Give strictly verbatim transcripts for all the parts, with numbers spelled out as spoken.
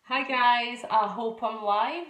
Hi guys, I hope I'm live.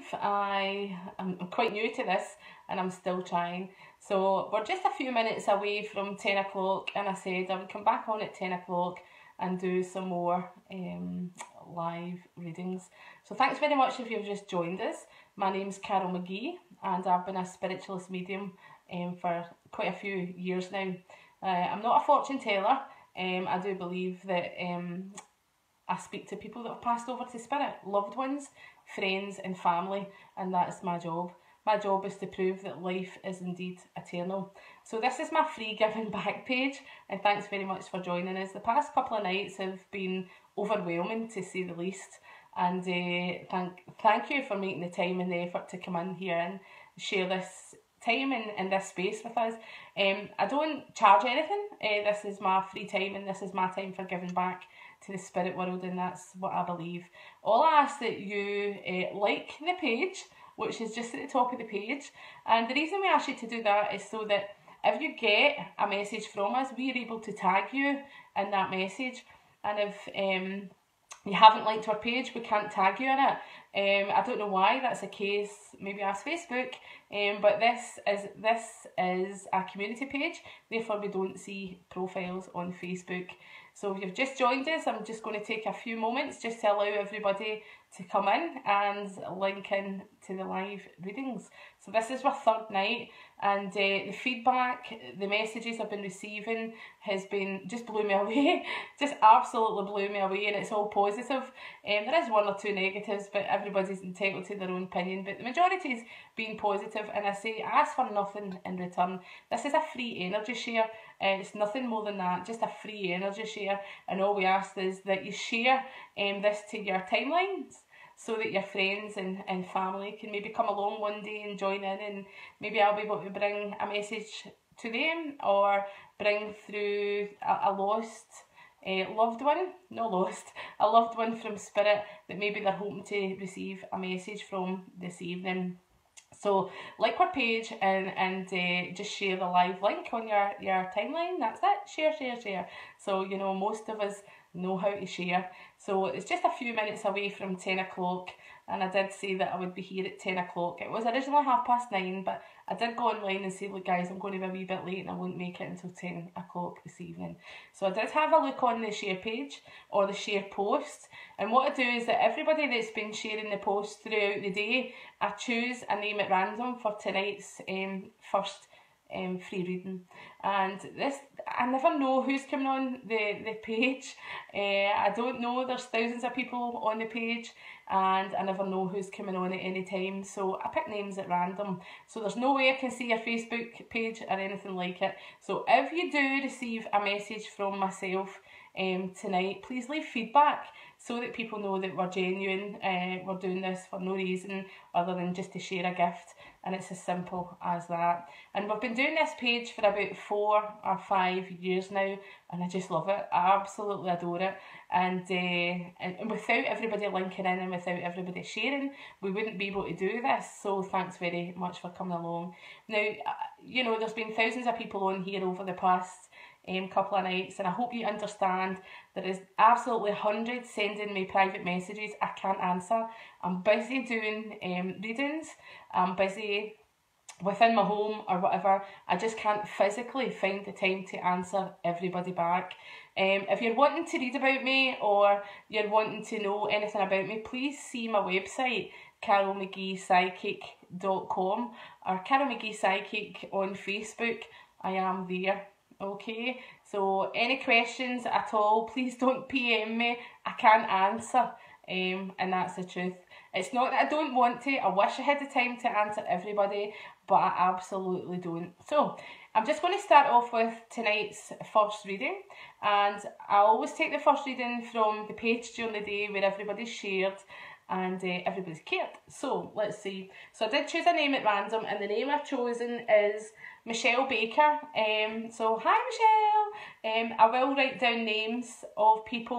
I am quite new to this and I'm still trying. So we're just a few minutes away from ten o'clock and I said I would come back on at ten o'clock and do some more um, live readings. So thanks very much if you've just joined us. My name's Carol Mcgee and I've been a spiritualist medium um, for quite a few years now. Uh, I'm not a fortune teller. Um, I do believe that um, I speak to people that have passed over to spirit, loved ones, friends and family, and that is my job. My job is to prove that life is indeed eternal. So this is my free giving back page, and thanks very much for joining us. The past couple of nights have been overwhelming, to say the least, and uh, thank thank you for making the time and the effort to come in here and share this time in, in this space with us. Um, I don't charge anything. Uh, this is my free time and this is my time for giving back to the spirit world, and that's what I believe. All I ask that you uh, like the page, which is just at the top of the page, and the reason we ask you to do that is so that if you get a message from us, we are able to tag you in that message, and if um, you haven't liked our page, we can't tag you in it. Um, I don't know why that's the case. Maybe ask Facebook. Um, but this is this is a community page. Therefore, we don't see profiles on Facebook. So if you've just joined us, I'm just going to take a few moments just to allow everybody to come in and link in to the live readings. So this is our third night, and uh, the feedback, the messages I've been receiving has been, just blew me away, just absolutely blew me away, and it's all positive. Um, there is one or two negatives, but everybody's entitled to their own opinion, but the majority is being positive, and I say ask for nothing in return. This is a free energy share. Uh, it's nothing more than that, just a free energy share, and all we ask is that you share um, this to your timelines so that your friends and, and family can maybe come along one day and join in, and maybe I'll be able to bring a message to them or bring through a, a lost uh, loved one, no lost, a loved one from spirit that maybe they're hoping to receive a message from this evening. So like our page and, and uh, just share the live link on your, your timeline. That's it. Share, share, share. So, you know, most of us know how to share. So it's just a few minutes away from ten o'clock, and I did say that I would be here at ten o'clock. It was originally half past nine, but I did go online and say, look guys, I'm going to be a wee bit late and I won't make it until ten o'clock this evening. So I did have a look on the share page or the share post, and what I do is that everybody that's been sharing the post throughout the day, I choose a name at random for tonight's um, first Um, free reading. And this, I never know who's coming on the, the page. Uh, I don't know, there's thousands of people on the page, and I never know who's coming on at any time, so I pick names at random. So there's no way I can see your Facebook page or anything like it. So if you do receive a message from myself um, tonight, please leave feedback so that people know that we're genuine, uh, we're doing this for no reason other than just to share a gift, and it's as simple as that. And we've been doing this page for about four or five years now, and I just love it. I absolutely adore it. And, uh, and without everybody linking in and without everybody sharing, we wouldn't be able to do this. So thanks very much for coming along. Now, you know, there's been thousands of people on here over the past Um, couple of nights, and I hope you understand there is absolutely hundreds sending me private messages I can't answer. I'm busy doing um, readings, I'm busy within my home or whatever. I just can't physically find the time to answer everybody back. Um, if you're wanting to read about me or you're wanting to know anything about me, please see my website, carol mcgee psychic dot com, or Carol Mcgee Psychic on Facebook. I am there. Okay, so any questions at all, please don't P M me. I can't answer, um, and that's the truth. It's not that I don't want to. I wish I had the time to answer everybody, but I absolutely don't. So I'm just going to start off with tonight's first reading, and I always take the first reading from the page during the day where everybody's shared and uh, everybody's cared. So let's see. So I did choose a name at random, and the name I've chosen is Michelle Baker. Um, so hi Michelle. Um, I will write down names of people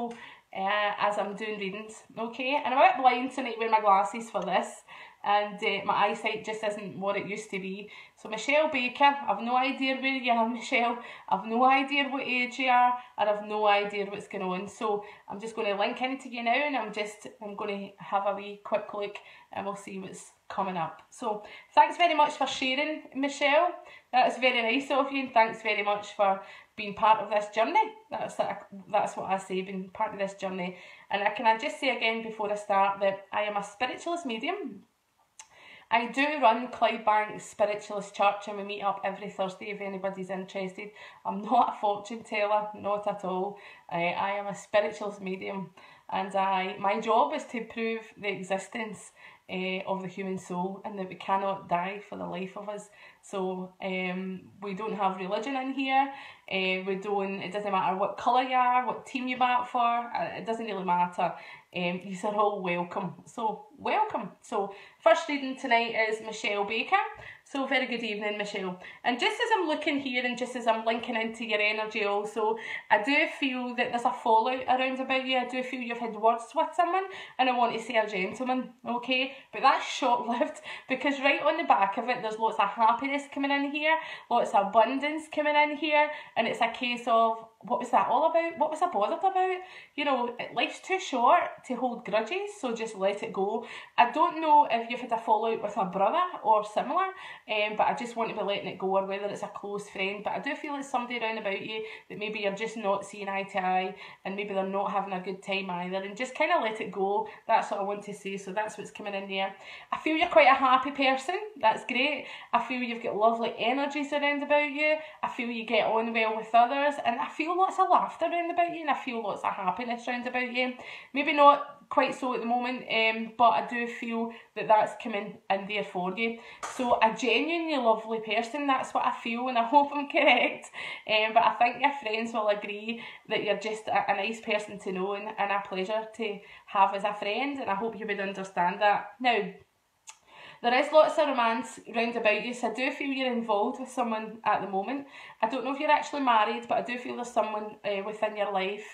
uh, as I'm doing readings, okay? And I'm a bit blind, so I need to wear my glasses for this, and uh, my eyesight just isn't what it used to be. So Michelle Baker, I've no idea where you are, Michelle. I've no idea what age you are, and I've no idea what's going on. So I'm just going to link into you now, and I'm just I'm going to have a wee quick look, and we'll see what's coming up. So thanks very much for sharing, Michelle. That is very nice of you, and thanks very much for being part of this journey. That's that's what I say, being part of this journey. And I, can I just say again before I start that I am a spiritualist medium. I do run Clydebank Spiritualist Church, and we meet up every Thursday if anybody's interested. I'm not a fortune teller, not at all. I, I am a spiritualist medium, and I my job is to prove the existence uh, of the human soul, and that we cannot die for the life of us. So um, we don't have religion in here. Uh, we don't. It doesn't matter what colour you are, what team you back for. Uh, it doesn't really matter. Um, you are all welcome. So welcome. So first reading tonight is Michelle Baker. So very good evening, Michelle. And just as I'm looking here, and just as I'm linking into your energy also, I do feel that there's a fallout around about you. I do feel you've had words with someone, and I want to say a gentleman, okay? But that's short-lived, because right on the back of it, there's lots of happiness coming in here, lots of abundance coming in here, and it's a case of, what was that all about? What was I bothered about? You know, life's too short to hold grudges, so just let it go. I don't know if you've had a fallout with a brother or similar, um, but I just want to be letting it go, or whether it's a close friend. But I do feel it's somebody around about you that maybe you're just not seeing eye to eye, and maybe they're not having a good time either, and just kind of let it go. That's what I want to say, so that's what's coming in there. I feel you're quite a happy person. That's great. I feel you've got lovely energies around about you. I feel you get on well with others, and I feel lots of laughter around about you, and I feel lots of happiness around about you. Maybe not quite so at the moment, um, but I do feel that that's coming in there for you. So a genuinely lovely person, that's what I feel, and I hope I'm correct. Um, but I think your friends will agree that you're just a, a nice person to know, and, and a pleasure to have as a friend, and I hope you would understand that. Now, there is lots of romance round about you, so I do feel you're involved with someone at the moment. I don't know if you're actually married, but I do feel there's someone uh, within your life,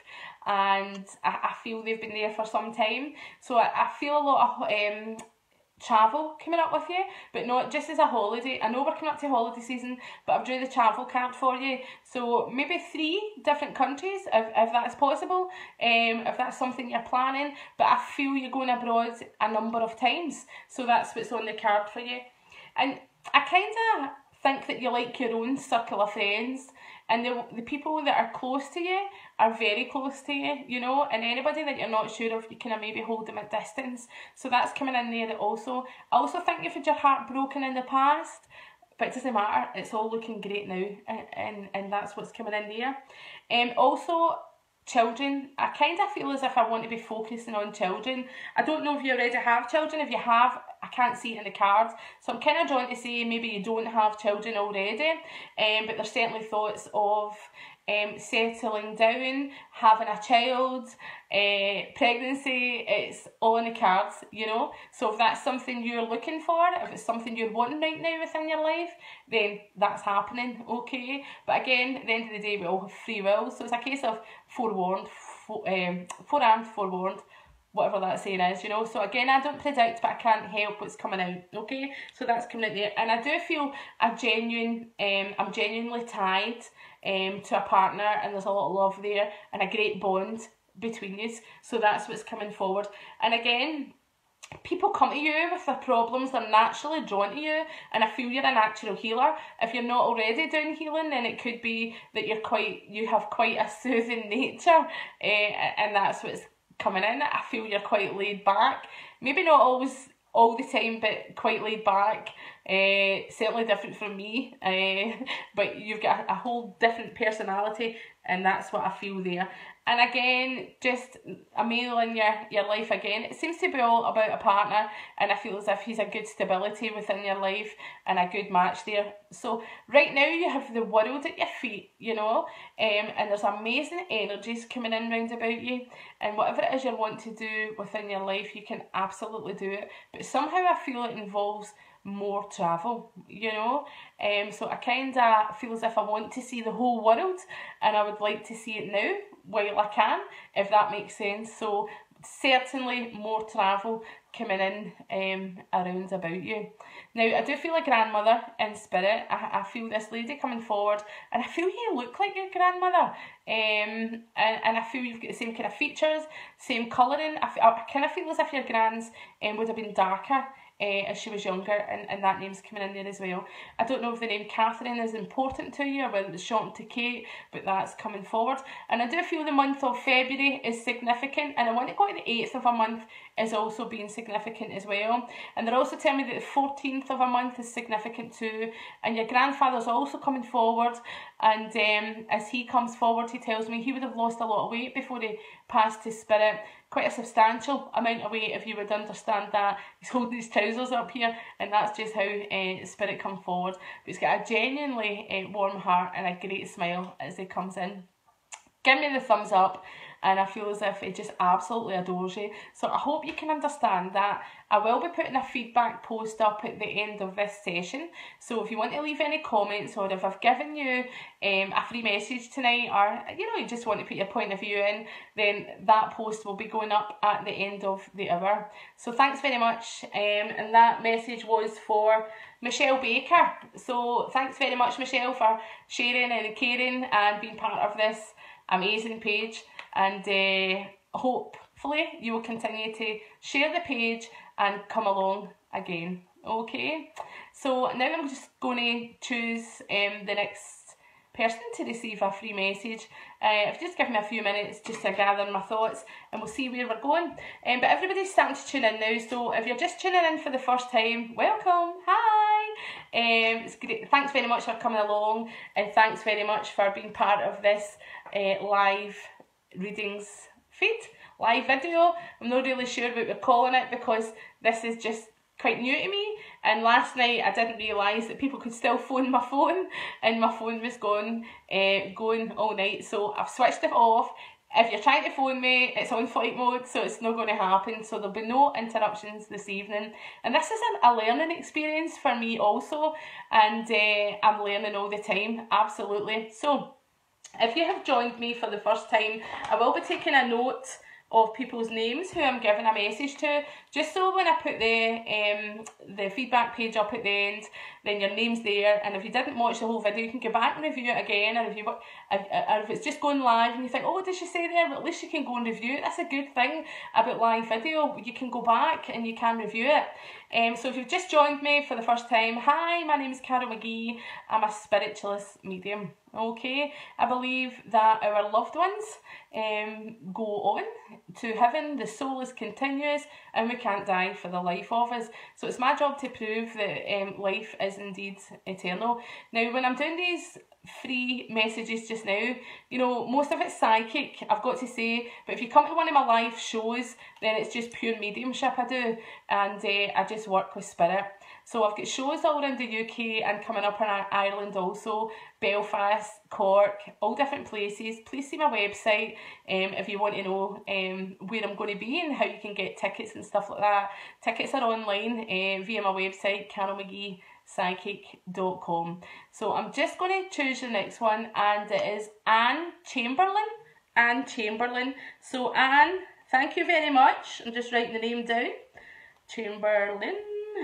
and I, I feel they've been there for some time. So I, I feel a lot of um, travel coming up with you, but not just as a holiday. I know we're coming up to holiday season, but I've drew the travel card for you. So maybe three different countries, if, if that's possible, um, if that's something you're planning. But I feel you're going abroad a number of times, so that's what's on the card for you. And I kind of think that you like your own circle of friends, and the, the people that are close to you are very close to you, you know, and anybody that you're not sure of, you kind of maybe hold them at distance. So that's coming in there also. I also think you've had your heart broken in the past, but it doesn't matter, it's all looking great now, and, and, and that's what's coming in there. Um, also, children, I kind of feel as if I want to be focusing on children. I don't know if you already have children. If you have, I can't see it in the cards, so I'm kind of drawn to say maybe you don't have children already, um, but there's certainly thoughts of um, settling down, having a child, uh, pregnancy. It's all in the cards, you know. So if that's something you're looking for, if it's something you're wanting right now within your life, then that's happening, okay? But again, at the end of the day, we all have free will, so it's a case of forewarned, fo um, forearmed, forewarned, whatever that saying is, you know. So again, I don't predict, but I can't help what's coming out, okay? So that's coming out there, and I do feel a genuine, um, I'm genuinely tied um, to a partner, and there's a lot of love there, and a great bond between you, so that's what's coming forward. And again, people come to you with their problems, they're naturally drawn to you, and I feel you're a natural healer. If you're not already doing healing, then it could be that you're quite, you have quite a soothing nature, uh, and that's what's coming in. I feel you're quite laid back, maybe not always all the time, but quite laid back. Uh, certainly different from me, uh, but you've got a, a whole different personality, and that's what I feel there. And again, just a male in your, your life again. It seems to be all about a partner, and I feel as if he's a good stability within your life and a good match there. So right now you have the world at your feet, you know, um, and there's amazing energies coming in round about you, and whatever it is you want to do within your life, you can absolutely do it. But somehow I feel it involves more travel, you know. Um, so I kind of feel as if I want to see the whole world, and I would like to see it now. while I can, if that makes sense. So certainly more travel coming in um, around about you. Now, I do feel a grandmother in spirit. I, I feel this lady coming forward, and I feel you look like your grandmother. Um, and, and I feel you've got the same kind of features, same colouring. I, I kind of feel as if your grand's um, would have been darker Uh, as she was younger, and, and that name's coming in there as well. I don't know if the name Catherine is important to you, or whether it's shortened to Kate, but that's coming forward. And I do feel the month of February is significant, and I want to go to the eighth of a month is also being significant as well. And they're also telling me that the fourteenth of a month is significant too, and your grandfather's also coming forward, and um, as he comes forward, he tells me he would have lost a lot of weight before he passed to spirit. Quite a substantial amount of weight, if you would understand that. He's holding his trousers up here, and that's just how uh, spirit come forward. But he's got a genuinely uh, warm heart and a great smile as he comes in. Give me the thumbs up, and I feel as if he just absolutely adores you. So I hope you can understand that. I will be putting a feedback post up at the end of this session. So if you want to leave any comments, or if I've given you um, a free message tonight, or you know, you just want to put your point of view in, then that post will be going up at the end of the hour. So thanks very much. Um, and that message was for Michelle Baker. So thanks very much, Michelle, for sharing and caring and being part of this amazing page, and uh, hopefully you will continue to share the page and come along again. Okay, so now I'm just going to choose um, the next person to receive a free message. Uh, if you just give me a few minutes just to gather my thoughts, and we'll see where we're going. Um, but everybody's starting to tune in now, so if you're just tuning in for the first time, welcome, hi. Um, it's great. Thanks very much for coming along, and thanks very much for being part of this uh, live readings feed, live video. I'm not really sure what we're calling it, because this is just quite new to me, and last night I didn't realise that people could still phone my phone, and my phone was going, uh, going all night, so I've switched it off. If you're trying to phone me, it's on flight mode, so it's not going to happen, so there'll be no interruptions this evening. And this is an, a learning experience for me also, and uh, I'm learning all the time, absolutely. So if you have joined me for the first time, I will be taking a note of people's names who I'm giving a message to, just so when I put the um the feedback page up at the end, then your name's there, and if you didn't watch the whole video, you can go back and review it again, or if you if, or if it's just going live and you think, oh, what did she say there? But at least you can go and review it. That's a good thing about live video, you can go back and you can review it. Um, so if you've just joined me for the first time, hi, my name is Carol Mcgee. I'm a spiritualist medium. Okay, I believe that our loved ones um, go on to heaven, the soul is continuous, and we can't die for the life of us. So it's my job to prove that um, life is indeed eternal. Now, when I'm doing these free messages just now, you know, most of it's psychic, I've got to say, but if you come to one of my live shows, then it's just pure mediumship I do, and uh, I just work with spirit. So I've got shows all around the U K and coming up in Ireland also, Belfast, Cork, all different places. Please see my website um, if you want to know um, where I'm going to be and how you can get tickets and stuff like that. Tickets are online uh, via my website, carol mcgee psychic dot com. So I'm just going to choose the next one, and it is Anne Chamberlain. Anne Chamberlain. So Anne, thank you very much. I'm just writing the name down. Chamberlain,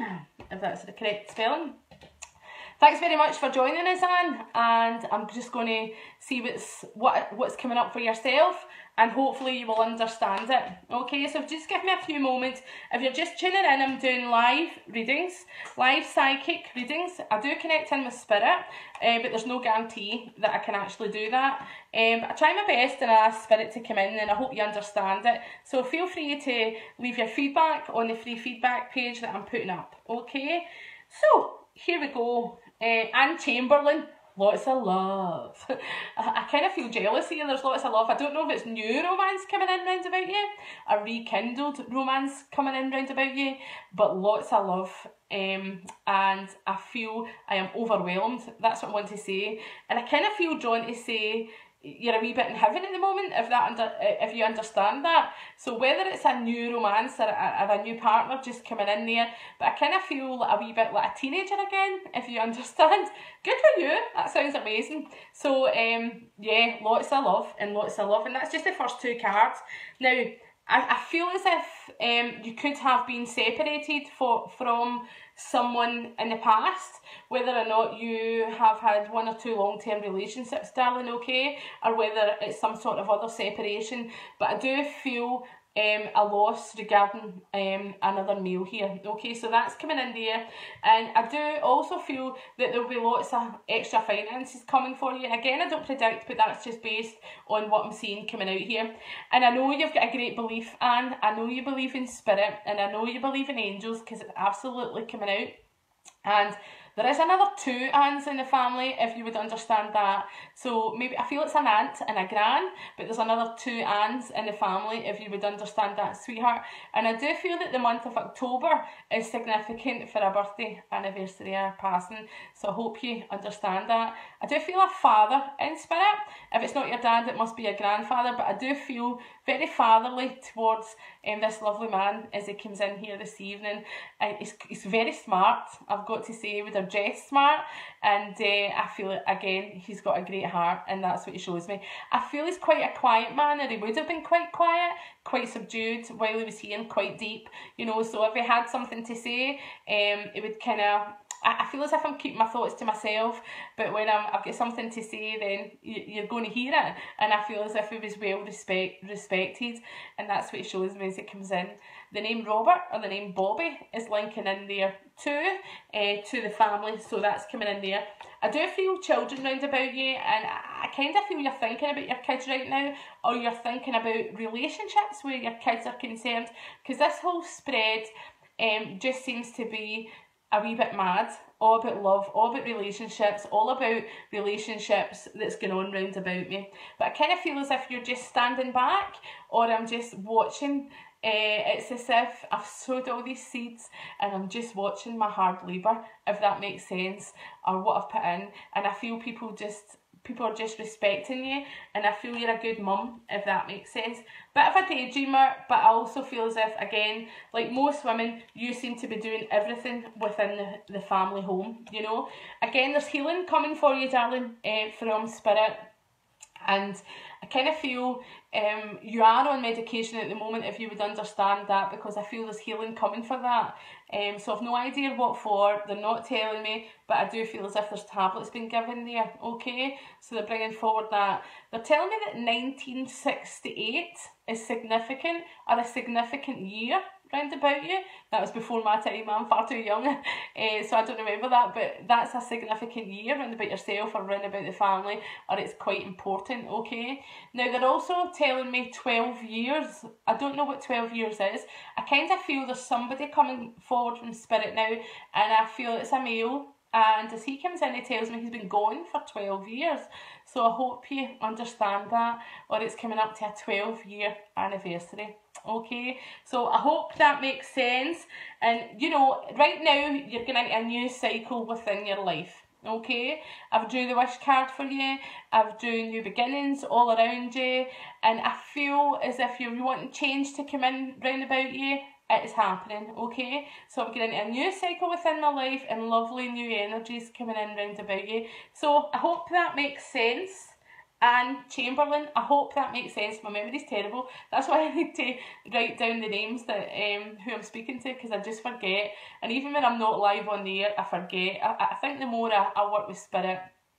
if that's the correct spelling. Thanks very much for joining us, Anne, and I'm just going to see what's what what's coming up for yourself, and hopefully you will understand it. Okay, so just give me a few moments. If you're just tuning in, I'm doing live readings, live psychic readings. I do connect in with spirit, uh, but there's no guarantee that I can actually do that. Um, I try my best and I ask spirit to come in, and I hope you understand it. So feel free to leave your feedback on the free feedback page that I'm putting up. Okay, so here we go. Uh, Anne Chamberlain, lots of love. I, I kind of feel jealous here, there's lots of love. I don't know if it's new romance coming in round about you, a rekindled romance coming in round about you, but lots of love. Um, and I feel I am overwhelmed, that's what I want to say. And I kind of feel drawn to say, you're a wee bit in heaven at the moment, if that under if you understand that. So whether it's a new romance or a, or a new partner just coming in there, but I kind of feel a wee bit like a teenager again, if you understand. Good for you, that sounds amazing. So um yeah, lots of love and lots of love, and that's just the first two cards. Now I, I feel as if um you could have been separated for from someone in the past, whether or not you have had one or two long-term relationships, darling, okay, or whether it's some sort of other separation, but I do feel um, a loss regarding um, another male here, okay, so that's coming in there. And I do also feel that there will be lots of extra finances coming for you, and again, I don't predict, but that's just based on what I'm seeing coming out here. And I know you've got a great belief, Anne, I know you believe in spirit, and I know you believe in angels, because it's absolutely coming out. And there is another two aunts in the family, if you would understand that. So maybe I feel it's an aunt and a gran, but there's another two aunts in the family, if you would understand that, sweetheart. And I do feel that the month of October is significant for a birthday anniversary or passing, so I hope you understand that. I do feel a father in spirit. If it's not your dad, it must be a grandfather, but I do feel very fatherly towards um, this lovely man as he comes in here this evening. And he's, he's very smart, I've got to say, with a dress smart, and uh, I feel it again, he's got a great heart, and that's what he shows me. I feel he's quite a quiet man, or he would have been quite quiet, quite subdued while he was here, and quite deep, you know, so if he had something to say, um, it would kind of, I feel as if I'm keeping my thoughts to myself, but when I'm, I've got something to say, then you're going to hear it, and I feel as if he was well respect, respected, and that's what it shows me as it comes in. The name Robert or the name Bobby is linking in there too, uh, to the family, so that's coming in there. I do feel children round about you, and I, I kind of feel you're thinking about your kids right now, or you're thinking about relationships where your kids are concerned, because this whole spread um, just seems to be a wee bit mad, all about love, all about relationships, all about relationships that's going on round about me. But I kind of feel as if you're just standing back, or I'm just watching. Uh, it's as if I've sowed all these seeds and I'm just watching my hard labour, if that makes sense, or what I've put in, and I feel people just people are just respecting you, and I feel you're a good mum, if that makes sense. Bit of a daydreamer, but I also feel as if, again, like most women, you seem to be doing everything within the, the family home, you know. Again, there's healing coming for you, darling, uh, from spirit. And I kind of feel um, you are on medication at the moment, if you would understand that, because I feel there's healing coming for that. Um, so I've no idea what for, they're not telling me, but I do feel as if there's tablets being given there, okay? So they're bringing forward that. They're telling me that nineteen sixty-eight is significant, or a significant year round about you. That was before my time, I'm far too young, uh, so I don't remember that, but that's a significant year round about yourself or round about the family, or it's quite important, okay? Now they're also telling me twelve years. I don't know what twelve years is. I kind of feel there's somebody coming forward from spirit now, and I feel it's a male, and as he comes in, he tells me he's been gone for twelve years. So I hope you understand that, or it's coming up to a twelve year anniversary. Okay, so I hope that makes sense. And you know, right now you're going into a new cycle within your life. Okay, I've drew the wish card for you, I've drew new beginnings all around you, and I feel as if you're wanting change to come in round about you. It is happening, okay? So I'm getting a new cycle within my life, and lovely new energies coming in round about you. So I hope that makes sense. Anne Chamberlain, I hope that makes sense. My memory's terrible. That's why I need to write down the names that um who I'm speaking to, because I just forget. And even when I'm not live on the air, I forget. I, I think the more I, I work with spirit,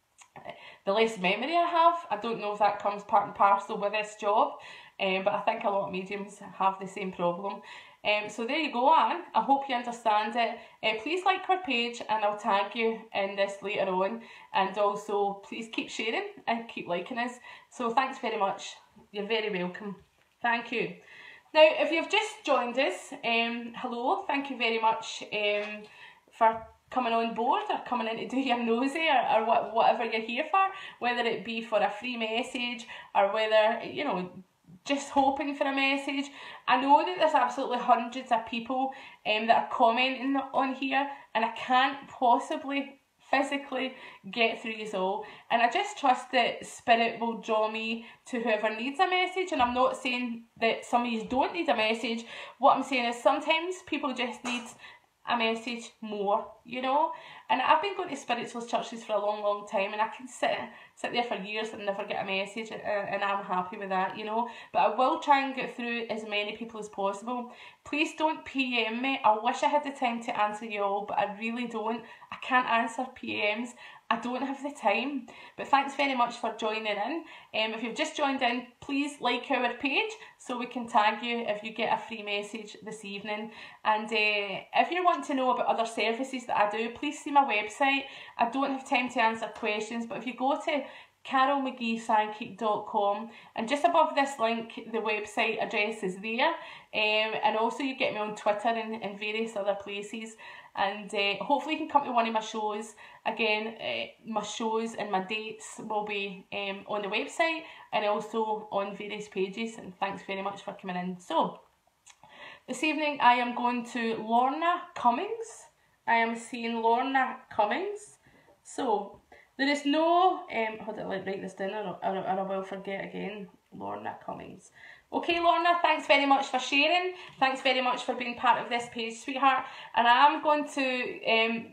the less memory I have. I don't know if that comes part and parcel with this job, um, but I think a lot of mediums have the same problem. Um, so there you go, Anne. I hope you understand it. Uh, please like our page, and I'll tag you in this later on. And also, please keep sharing and keep liking us. So thanks very much. You're very welcome. Thank you. Now, if you've just joined us, um, hello. Thank you very much um, for coming on board, or coming in to do your nosy, or, or what, whatever you're here for. Whether it be for a free message, or whether, you know, just hoping for a message. I know that there's absolutely hundreds of people um, that are commenting on here, and I can't possibly physically get through you all. And I just trust that Spirit will draw me to whoever needs a message. And I'm not saying that some of you don't need a message. What I'm saying is sometimes people just need a message more, you know. And I've been going to spiritualist churches for a long, long time, and I can sit sit there for years and never get a message, and, and I'm happy with that, you know. But I will try and get through as many people as possible. Please don't P M me. I wish I had the time to answer you all, but I really don't. I can't answer P Ms. I don't have the time. But thanks very much for joining in. Um, if you've just joined in, please like our page so we can tag you if you get a free message this evening. And uh, if you want to know about other services that I do, please see my website. I don't have time to answer questions, but if you go to carol mcgee psychic dot com, and just above this link the website address is there, um, and also you get me on Twitter and, and various other places. And uh, hopefully you can come to one of my shows. Again, uh, my shows and my dates will be um, on the website and also on various pages. And thanks very much for coming in. So, this evening I am going to Lorna Cummings. I am seeing Lorna Cummings. So, there is no, um, hold on, let me write this down or, or, or I will forget again. Lorna Cummings. Okay, Lorna, thanks very much for sharing. Thanks very much for being part of this page, sweetheart. And I am going to um,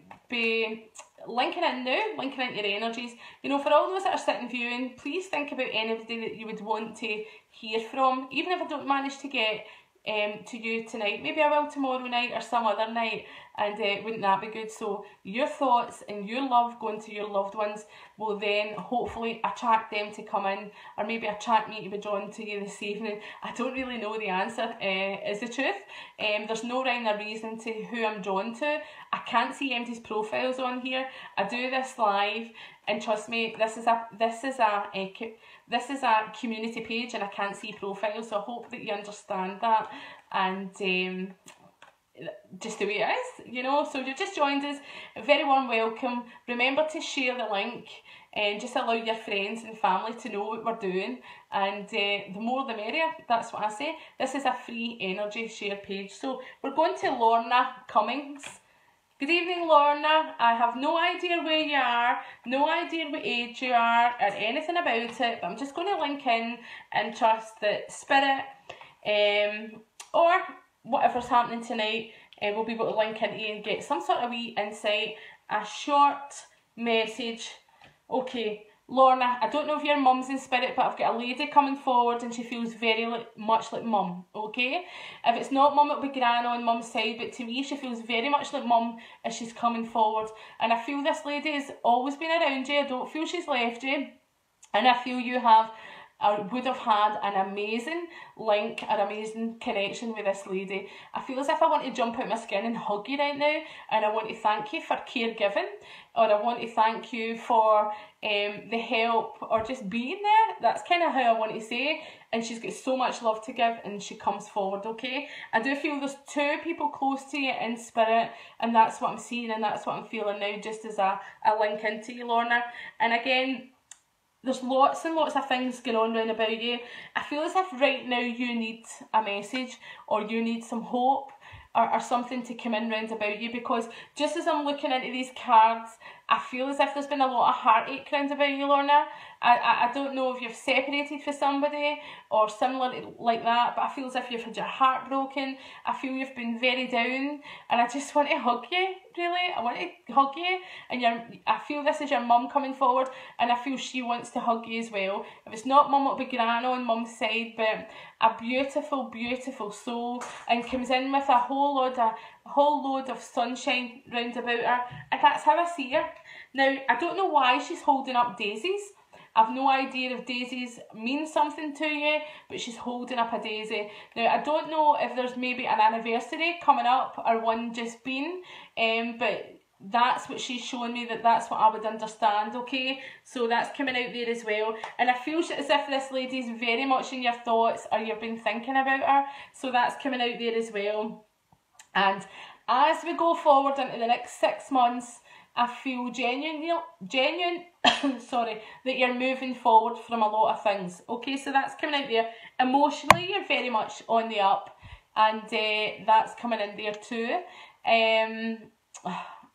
be linking in now, linking into your energies. You know, for all those that are sitting viewing, please think about anybody that you would want to hear from. Even if I don't manage to get um, to you tonight, maybe I will tomorrow night or some other night, and uh, wouldn't that be good? So your thoughts and your love going to your loved ones will then hopefully attract them to come in, or maybe attract me to be drawn to you this evening. I don't really know the answer, uh, is the truth. Um, there's no rhyme or reason to who I'm drawn to. I can't see anybody's profiles on here. I do this live, and trust me, this is a this is a, a this is a community page, and I can't see profiles. So I hope that you understand that, and um, just the way it is, you know. So if you've just joined us, a very warm welcome. Remember to share the link and just allow your friends and family to know what we're doing, and uh, the more the merrier, that's what I say. This is a free energy share page. So we're going to Lorna Cummings. Good evening, Lorna. I have no idea where you are, no idea what age you are or anything about it, but I'm just going to link in and trust that Spirit um, or whatever's happening tonight, uh, we'll be able to link into you and get some sort of wee insight, a short message. Okay, Lorna, I don't know if your mum's in spirit, but I've got a lady coming forward and she feels very like, much like mum, okay? If it's not mum, it'll be gran on mum's side, but to me she feels very much like mum as she's coming forward. And I feel this lady has always been around you. I don't feel she's left you. And I feel you have or would have had an amazing link, an amazing connection with this lady. I feel as if I want to jump out my skin and hug you right now, and I want to thank you for caregiving, or I want to thank you for um, the help, or just being there. That's kind of how I want to say. And she's got so much love to give, and she comes forward, okay? I do feel there's two people close to you in spirit, and that's what I'm seeing, and that's what I'm feeling now, just as a, a link into you, Lorna. And again, there's lots and lots of things going on round about you. I feel as if right now you need a message, or you need some hope, or, or something to come in round about you, because just as I'm looking into these cards, I feel as if there's been a lot of heartache round about you, Lorna. I, I, I don't know if you've separated with somebody or similar like that, but I feel as if you've had your heart broken. I feel you've been very down, and I just want to hug you, really. I want to hug you, and you're, I feel this is your mum coming forward, and I feel she wants to hug you as well. If it's not mum, it'll be gran on mum's side, but a beautiful, beautiful soul, and comes in with a whole load of, a whole load of sunshine round about her, and that's how I see her. Now, I don't know why she's holding up daisies. I've no idea if daisies mean something to you, but she's holding up a daisy. Now, I don't know if there's maybe an anniversary coming up or one just been, um, but that's what she's showing me, that that's what I would understand, okay? So that's coming out there as well. And I feel as if this lady's very much in your thoughts, or you've been thinking about her, so that's coming out there as well. And as we go forward into the next six months, I feel genuine, genuine, sorry, that you're moving forward from a lot of things. Okay, so that's coming out there. Emotionally, you're very much on the up, and uh, that's coming in there too. Um,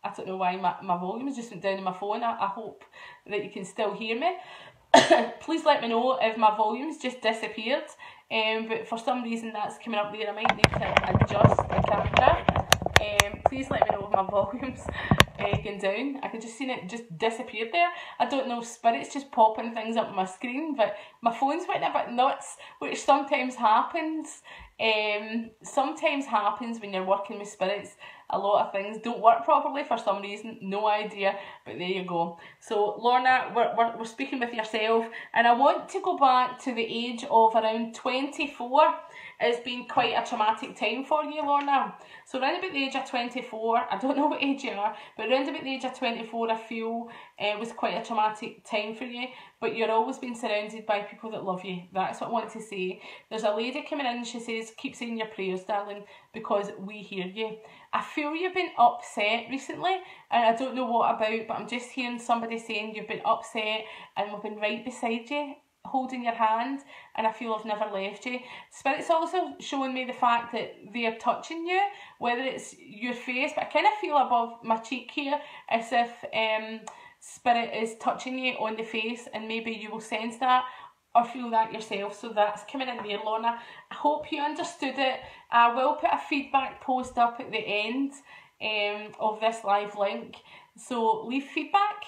I don't know why my, my volume has just went down on my phone. I, I hope that you can still hear me. Please let me know if my volume's just disappeared. Um, but for some reason that's coming up there. I might need to adjust the camera. Um, please let me know if my volume's uh, going down. I can just see it just disappeared there. I don't know, Spirit's just popping things up on my screen, but my phone's went a bit nuts, which sometimes happens. Um, sometimes happens when you're working with spirits. A lot of things don't work properly for some reason, no idea, but there you go. So Lorna, we're, we're, we're speaking with yourself, and I want to go back to the age of around twenty-four. It's been quite a traumatic time for you, Lorna. So around about the age of twenty-four, I don't know what age you are, but around about the age of twenty-four, I feel uh, was quite a traumatic time for you, but you're always being surrounded by people that love you. That's what I want to say. There's a lady coming in, she says, keep saying your prayers, darling, because we hear you. I feel you've been upset recently, and I don't know what about, but I'm just hearing somebody saying you've been upset, and we've been right beside you, holding your hand, and I feel I've never left you. Spirit's also showing me the fact that they're touching you, whether it's your face, but I kind of feel above my cheek here as if um, Spirit is touching you on the face, and maybe you will sense that or feel that yourself. So that's coming in there, Lorna. I hope you understood it. I will put a feedback post up at the end um, of this live link, so leave feedback.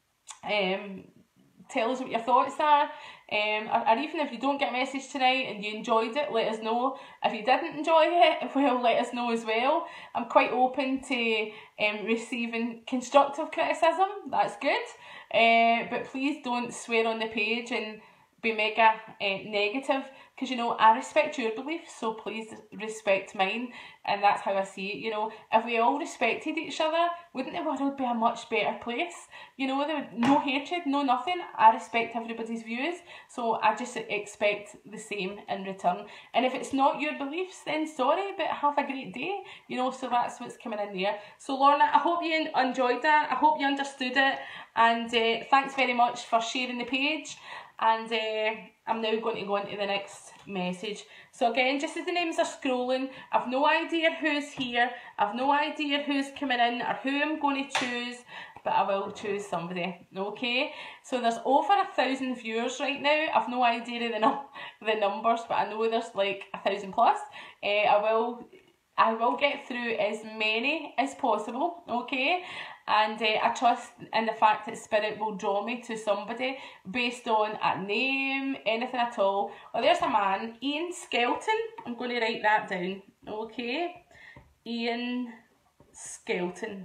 Um, tell us what your thoughts are, um, or, or even if you don't get a message tonight and you enjoyed it, let us know. If you didn't enjoy it, well, let us know as well. I'm quite open to um, receiving constructive criticism, that's good, uh, but please don't swear on the page and be mega uh, negative, because you know I respect your beliefs, so please respect mine, and that's how I see it. You know, if we all respected each other, wouldn't the world be a much better place? You know, there would no hatred, no nothing. I respect everybody's views, so I just expect the same in return. And if it's not your beliefs, then sorry, but have a great day. You know, so that's what's coming in there. So Lorna, I hope you enjoyed that. I hope you understood it, and uh, thanks very much for sharing the page. And uh, I'm now going to go into the next message. So again, just as the names are scrolling, I've no idea who's here, I've no idea who's coming in or who I'm going to choose, but I will choose somebody, okay? So there's over a thousand viewers right now. I've no idea the, num the numbers, but I know there's like a thousand plus. Uh, I will... I will get through as many as possible, okay? And uh, I trust in the fact that Spirit will draw me to somebody based on a name, anything at all. Well, there's a man, Ian Skelton. I'm going to write that down, okay? Ian Skelton.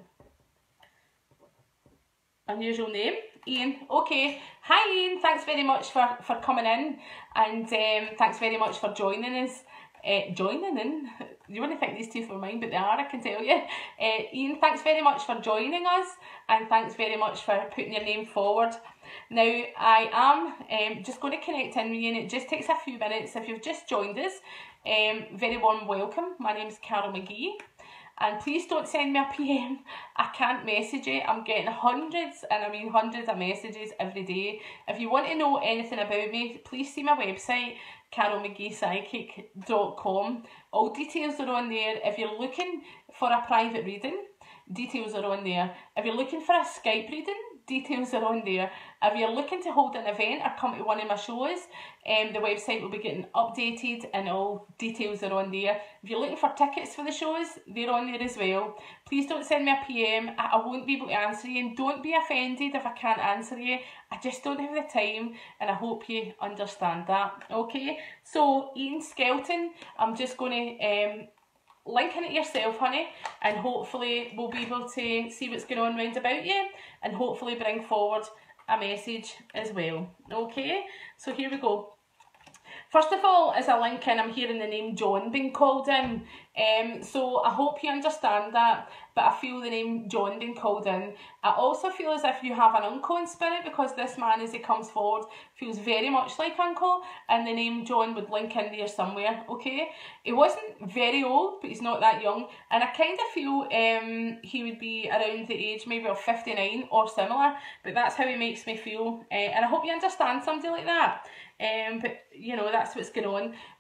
Unusual name, Ian. Okay, hi Ian, thanks very much for, for coming in, and um, thanks very much for joining us. Uh, joining in, you wouldn't think these teeth were mine, but they are, I can tell you. Uh, Ian, thanks very much for joining us, and thanks very much for putting your name forward. Now, I am um, just going to connect in with you, and it just takes a few minutes. If you've just joined us, um, very warm welcome. My name's Carol Mcgee, and please don't send me a P M. I can't message you. I'm getting hundreds, and I mean hundreds of messages every day. If you want to know anything about me, please see my website, carol mcgee psychic dot com. All details are on there. If you're looking for a private reading, details are on there. If you're looking for a Skype reading, details are on there. If you're looking to hold an event or come to one of my shows, um, the website will be getting updated and all details are on there. If you're looking for tickets for the shows, they're on there as well. Please don't send me a P M. I, I won't be able to answer you, and don't be offended if I can't answer you. I just don't have the time, and I hope you understand that. Okay, so Ian Skelton, I'm just going to um, link in it yourself, honey, and hopefully we'll be able to see what's going on round about you, and hopefully bring forward a message as well. Okay, so here we go. First of all, as a link in, I'm hearing the name John being called in. Um, so I hope you understand that, but I feel the name John being called in. I also feel as if you have an uncle in spirit, because this man, as he comes forward, feels very much like uncle, and the name John would link in there somewhere, okay? He wasn't very old, but he's not that young, and I kind of feel um, he would be around the age maybe of fifty-nine or similar, but that's how he makes me feel, uh, and I hope you understand somebody like that. Um, but you know, that's what's going on.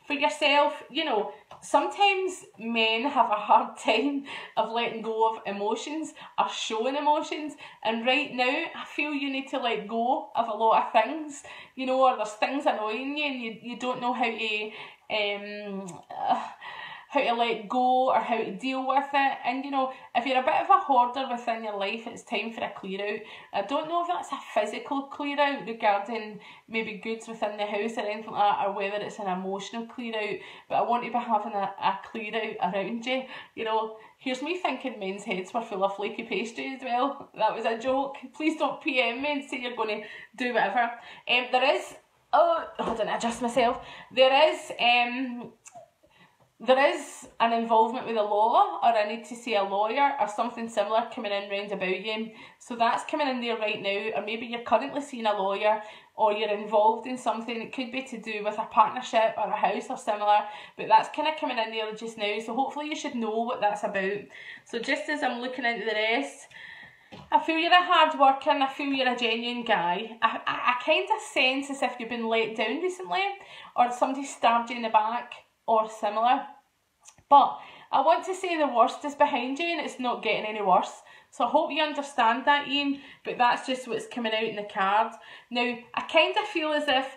for yourself, you know, sometimes men have a hard time of letting go of emotions or showing emotions, and right now I feel you need to let go of a lot of things, you know, or there's things annoying you and you, you don't know how to um uh, how to let go or how to deal with it. And you know, if you're a bit of a hoarder within your life, it's time for a clear out. I don't know if that's a physical clear out regarding maybe goods within the house or anything like that, or whether it's an emotional clear out, but I want to be having a, a clear out around you. You know, here's me thinking men's heads were full of flaky pastry as well. That was a joke. Please don't P M me and say you're going to do whatever. Um, there is, oh, hold on, adjust myself. There is, um, There is an involvement with a law, or I need to see a lawyer or something similar coming in round about you. So that's coming in there right now, or maybe you're currently seeing a lawyer, or you're involved in something. It could be to do with a partnership or a house or similar, but that's kind of coming in there just now. So hopefully you should know what that's about. So just as I'm looking into the rest, I feel you're a hard worker and I feel you're a genuine guy. I, I, I kind of sense as if you've been let down recently, or somebody stabbed you in the back or similar. But I want to say the worst is behind you and it's not getting any worse. So I hope you understand that, Ian, but that's just what's coming out in the card. Now, I kind of feel as if,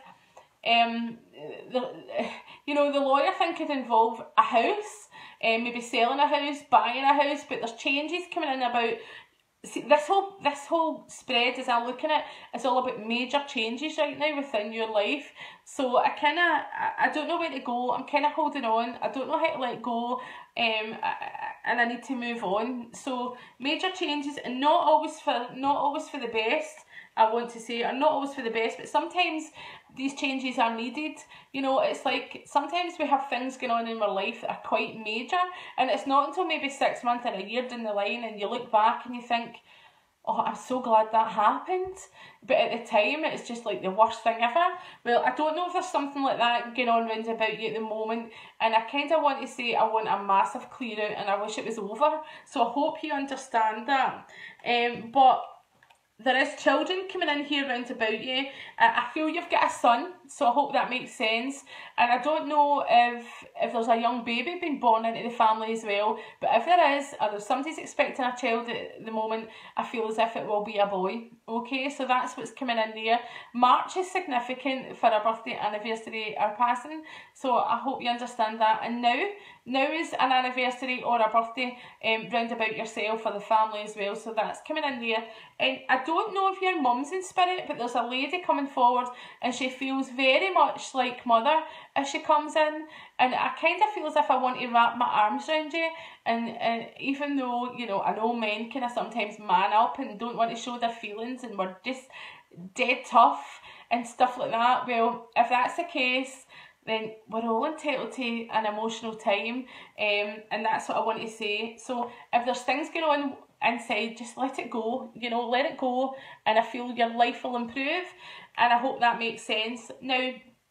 um, the, you know, the lawyer thing could involve a house, um, maybe selling a house, buying a house, but there's changes coming in about. See, this whole this whole spread, as I'm looking at, is all about major changes right now within your life. So I kind of, I, I don't know where to go. I'm kind of holding on. I don't know how to let go, um, I, and I need to move on. So major changes, and not always for not always for the best. I want to say, are not always for the best, but sometimes these changes are needed. You know, it's like sometimes we have things going on in our life that are quite major, and it's not until maybe six months or a year down the line and you look back and you think, oh, I'm so glad that happened. But at the time, it's just like the worst thing ever. Well, I don't know if there's something like that going on round about you at the moment, and I kind of want to say I want a massive clear out and I wish it was over. So I hope you understand that. Um, but there is children coming in here round about you. Uh, I feel you've got a son, so I hope that makes sense. And I don't know if if there's a young baby being born into the family as well, but if there is, or if somebody's expecting a child at the moment, I feel as if it will be a boy. Okay, so that's what's coming in there. March is significant for a birthday, anniversary or passing, so I hope you understand that. And now, now is an anniversary or a birthday um, round about yourself or the family as well, so that's coming in there. And I don't know if your mum's in spirit, but there's a lady coming forward and she feels very much like mother as she comes in, and I kind of feel as if I want to wrap my arms around you. And, and even though, you know, I know men kind of sometimes man up and don't want to show their feelings and we're just dead tough and stuff like that, well, if that's the case, then we're all entitled to an emotional time, um, and that's what I want to say. So if there's things going on inside, just let it go, you know, let it go, and I feel your life will improve, and I hope that makes sense. Now,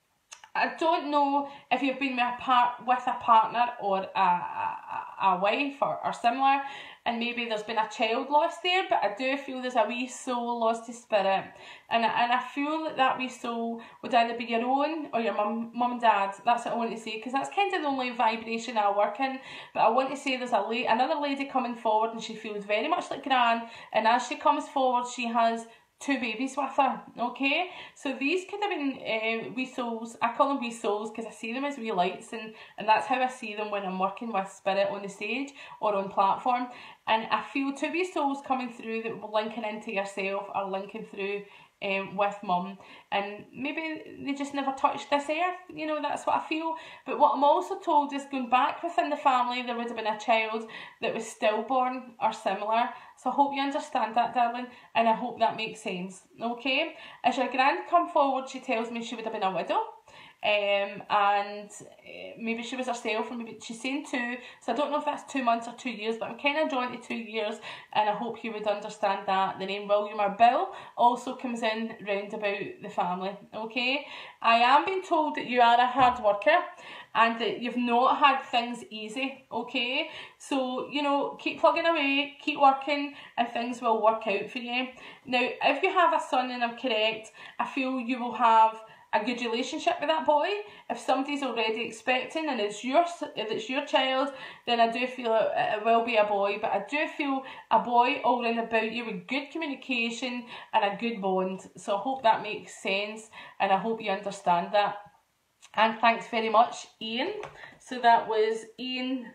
I don't know if you've been with a, part, with a partner or a, a, a wife or, or similar, and maybe there's been a child lost there, but I do feel there's a wee soul lost to spirit, and, and I feel that that wee soul would either be your own or your mum, mum and dad. That's what I want to say, because that's kind of the only vibration I work in. But I want to say there's a la another lady coming forward, and she feels very much like Gran, and as she comes forward, she has two babies with her, okay? So these could have been uh, wee souls. I call them wee souls because I see them as wee lights, and, and that's how I see them when I'm working with spirit on the stage or on platform. And I feel two wee souls coming through that will linking into yourself or linking through um, with mum, and maybe they just never touched this earth, you know, that's what I feel. But what I'm also told is going back within the family, there would have been a child that was stillborn or similar. So I hope you understand that, darling, and I hope that makes sense, okay? As your grand come forward, she tells me she would have been a widow, um, and uh, maybe she was herself, and maybe she's saying two, so I don't know if that's two months or two years, but I'm kind of drawn to two years, and I hope you would understand that. The name William or Bill also comes in round about the family, okay? I am being told that you are a hard worker, and that you've not had things easy, okay? So, you know, keep plugging away, keep working, and things will work out for you. Now, if you have a son and I'm correct, I feel you will have a good relationship with that boy. If somebody's already expecting and it's your, if it's your child, then I do feel it, it will be a boy. But I do feel a boy all round about you with good communication and a good bond. So I hope that makes sense, and I hope you understand that. And thanks very much, Ian. So that was Ian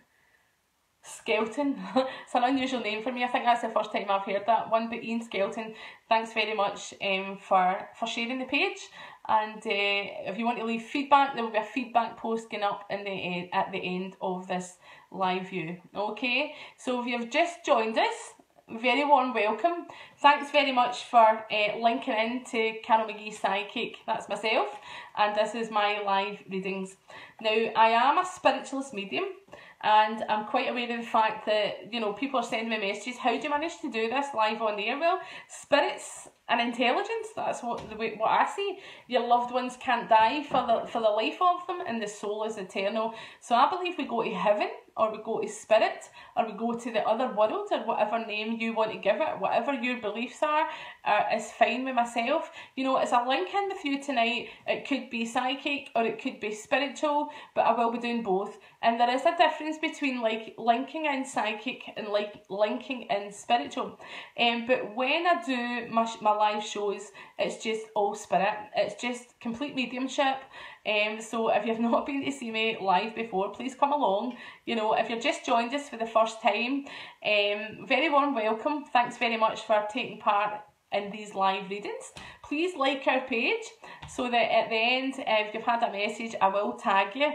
Skelton. It's an unusual name for me. I think that's the first time I've heard that one, but Ian Skelton, thanks very much um, for, for sharing the page. And uh, if you want to leave feedback, there will be a feedback post going up in the end, at the end of this live view. Okay, so if you've just joined us, very warm welcome. Thanks very much for uh, linking in to Carol Mcgee Psychic. That's myself, and this is my live readings. Now, I am a spiritualist medium, and I'm quite aware of the fact that, you know, people are sending me messages. How do you manage to do this live on the air? Well, spirits and intelligence, that's what the way, what I see. Your loved ones can't die for the, for the life of them, and the soul is eternal. So I believe we go to heaven, or we go to spirit, or we go to the other world, or whatever name you want to give it, whatever your beliefs are, uh, is fine with myself. You know, as I link in with you tonight, it could be psychic or it could be spiritual, but I will be doing both. And there is a difference between like linking in psychic and like linking in spiritual. Um, but when I do my, my live shows, it's just all spirit. It's just complete mediumship. Um, so if you've not been to see me live before, please come along. You know, if you've just joined us for the first time, um, very warm welcome. Thanks very much for taking part in these live readings. Please like our page so that at the end, if you've had a message, I will tag you.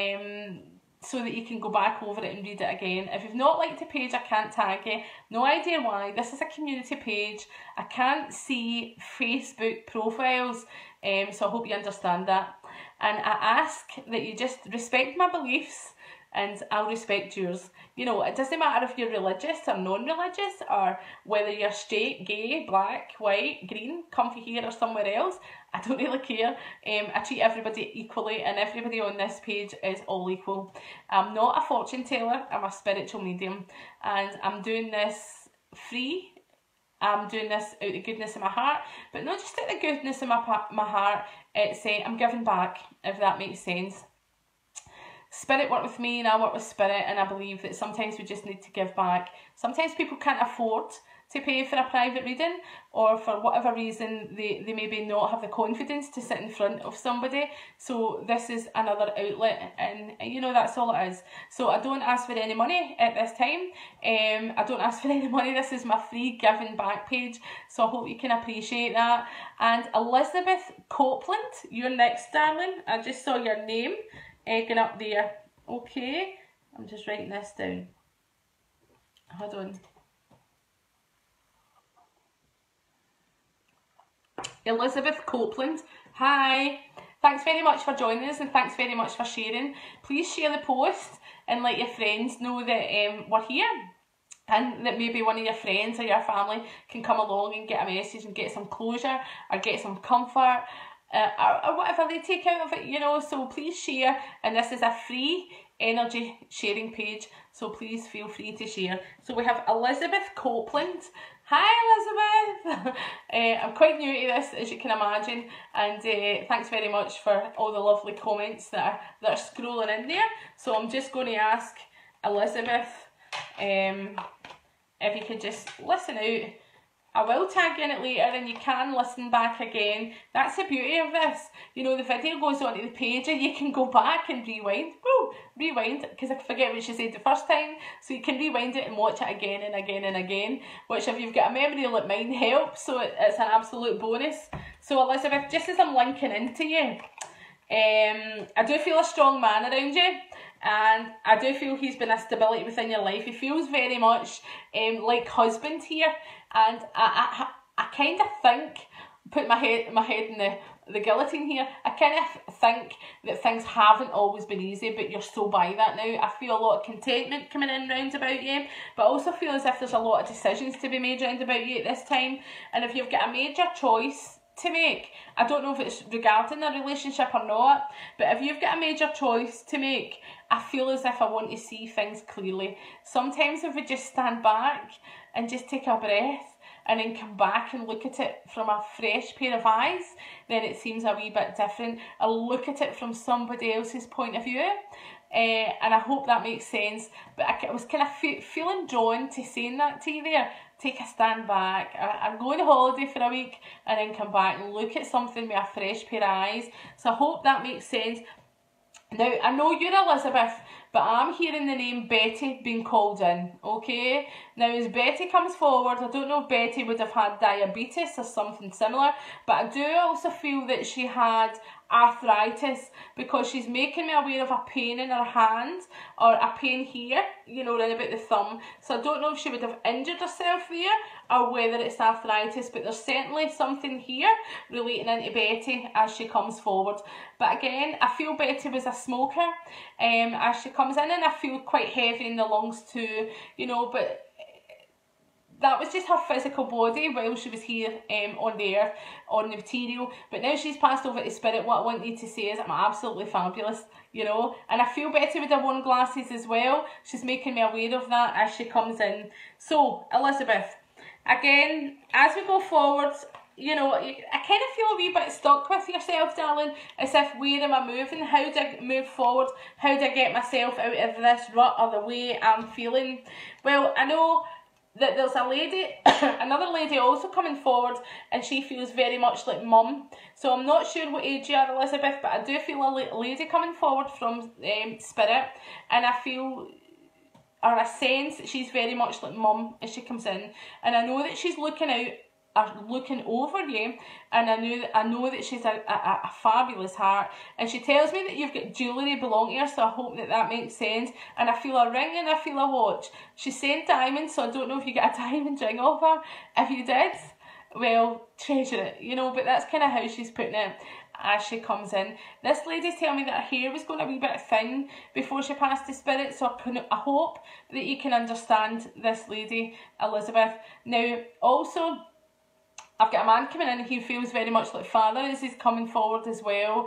Um, so that you can go back over it and read it again. If you've not liked the page, I can't tag you. No idea why. This is a community page. I can't see Facebook profiles, um, so I hope you understand that. And I ask that you just respect my beliefs, and I'll respect yours. You know, it doesn't matter if you're religious or non-religious, or whether you're straight, gay, black, white, green, comfy here or somewhere else. I don't really care. Um, I treat everybody equally, and everybody on this page is all equal. I'm not a fortune teller, I'm a spiritual medium, and I'm doing this free. I'm doing this out of the goodness of my heart, but not just out of the goodness of my, my heart, it's uh, I'm giving back, if that makes sense. Spirit work with me and I work with spirit, and I believe that sometimes we just need to give back. Sometimes people can't afford to pay for a private reading, or for whatever reason they, they maybe not have the confidence to sit in front of somebody. So this is another outlet, and you know, that's all it is. So I don't ask for any money at this time. Um, I don't ask for any money. This is my free giving back page, so I hope you can appreciate that. And Elizabeth Copeland, you're next, darling. I just saw your name egging up there. Okay, I'm just writing this down. Hold on. Elizabeth Copeland, hi. Thanks very much for joining us, and thanks very much for sharing. Please share the post and let your friends know that um, we're here, and that maybe one of your friends or your family can come along and get a message and get some closure or get some comfort. Uh, or, or whatever they take out of it, you know. So please share, and this is a free energy sharing page, so please feel free to share. So we have Elizabeth Copeland. Hi Elizabeth. uh, I'm quite new to this, as you can imagine, and uh, thanks very much for all the lovely comments that are, that are scrolling in there. So I'm just going to ask Elizabeth um, if you could just listen out. I will tag you in it later, and you can listen back again. That's the beauty of this. You know, the video goes onto the page and you can go back and rewind. Woo! Rewind, because I forget what she said the first time. So you can rewind it and watch it again and again and again. Which, if you've got a memory like mine, helps. So it, it's an absolute bonus. So Elizabeth, just as I'm linking into you, um, I do feel a strong man around you. And I do feel he's been a stability within your life. He feels very much um, like husband here. And I, I, I kind of think, put my head my head in the, the guillotine here, I kind of think that things haven't always been easy, but you're so by that now. I feel a lot of contentment coming in round about you, but I also feel as if there's a lot of decisions to be made round about you at this time. And if you've got a major choice to make, I don't know if it's regarding a relationship or not, but if you've got a major choice to make, I feel as if I want to see things clearly. Sometimes if we just stand back and just take a breath and then come back and look at it from a fresh pair of eyes, then it seems a wee bit different. I look at it from somebody else's point of view. Uh, and I hope that makes sense. But I, I was kind of fe feeling drawn to saying that to you there. Take a stand back. I, I'm going on holiday for a week and then come back and look at something with a fresh pair of eyes. So I hope that makes sense. Now, I know you're Elizabeth, but I'm hearing the name Betty being called in, okay? Now, as Betty comes forward, I don't know if Betty would have had diabetes or something similar, but I do also feel that she had arthritis, because she's making me aware of a pain in her hand or a pain here, you know, around about the thumb. So I don't know if she would have injured herself there or whether it's arthritis, but there's certainly something here relating into Betty as she comes forward. But again, I feel Betty was a smoker um, as she comes in, and I feel quite heavy in the lungs too, you know, but that was just her physical body while she was here um, on the earth, on the material. But now she's passed over to spirit, what I want you to say is I'm absolutely fabulous, you know. And I feel Betty would have worn glasses as well. She's making me aware of that as she comes in. So, Elizabeth, again, as we go forward, you know, I kind of feel a wee bit stuck with yourself, darling, as if, where am I moving? How do I move forward? How do I get myself out of this rut or the way I'm feeling? Well, I know that there's a lady, another lady also coming forward, and she feels very much like mum. So I'm not sure what age you are, Elizabeth, but I do feel a lady coming forward from um, spirit, and I feel, or I sense that she's very much like mum as she comes in, and I know that she's looking out, or looking over you, and I know that I know that she's a, a, a fabulous heart, and she tells me that you've got jewellery belonging to her, so I hope that that makes sense. And I feel a ring and I feel a watch. She's saying diamonds, so I don't know if you get a diamond ring off her. If you did, well, treasure it, you know, but that's kind of how she's putting it as she comes in. This lady's telling me that her hair was going a wee bit thin before she passed to spirit, so I, can, I hope that you can understand this lady, Elizabeth. Now, also, I've got a man coming in, he feels very much like father as he's coming forward as well.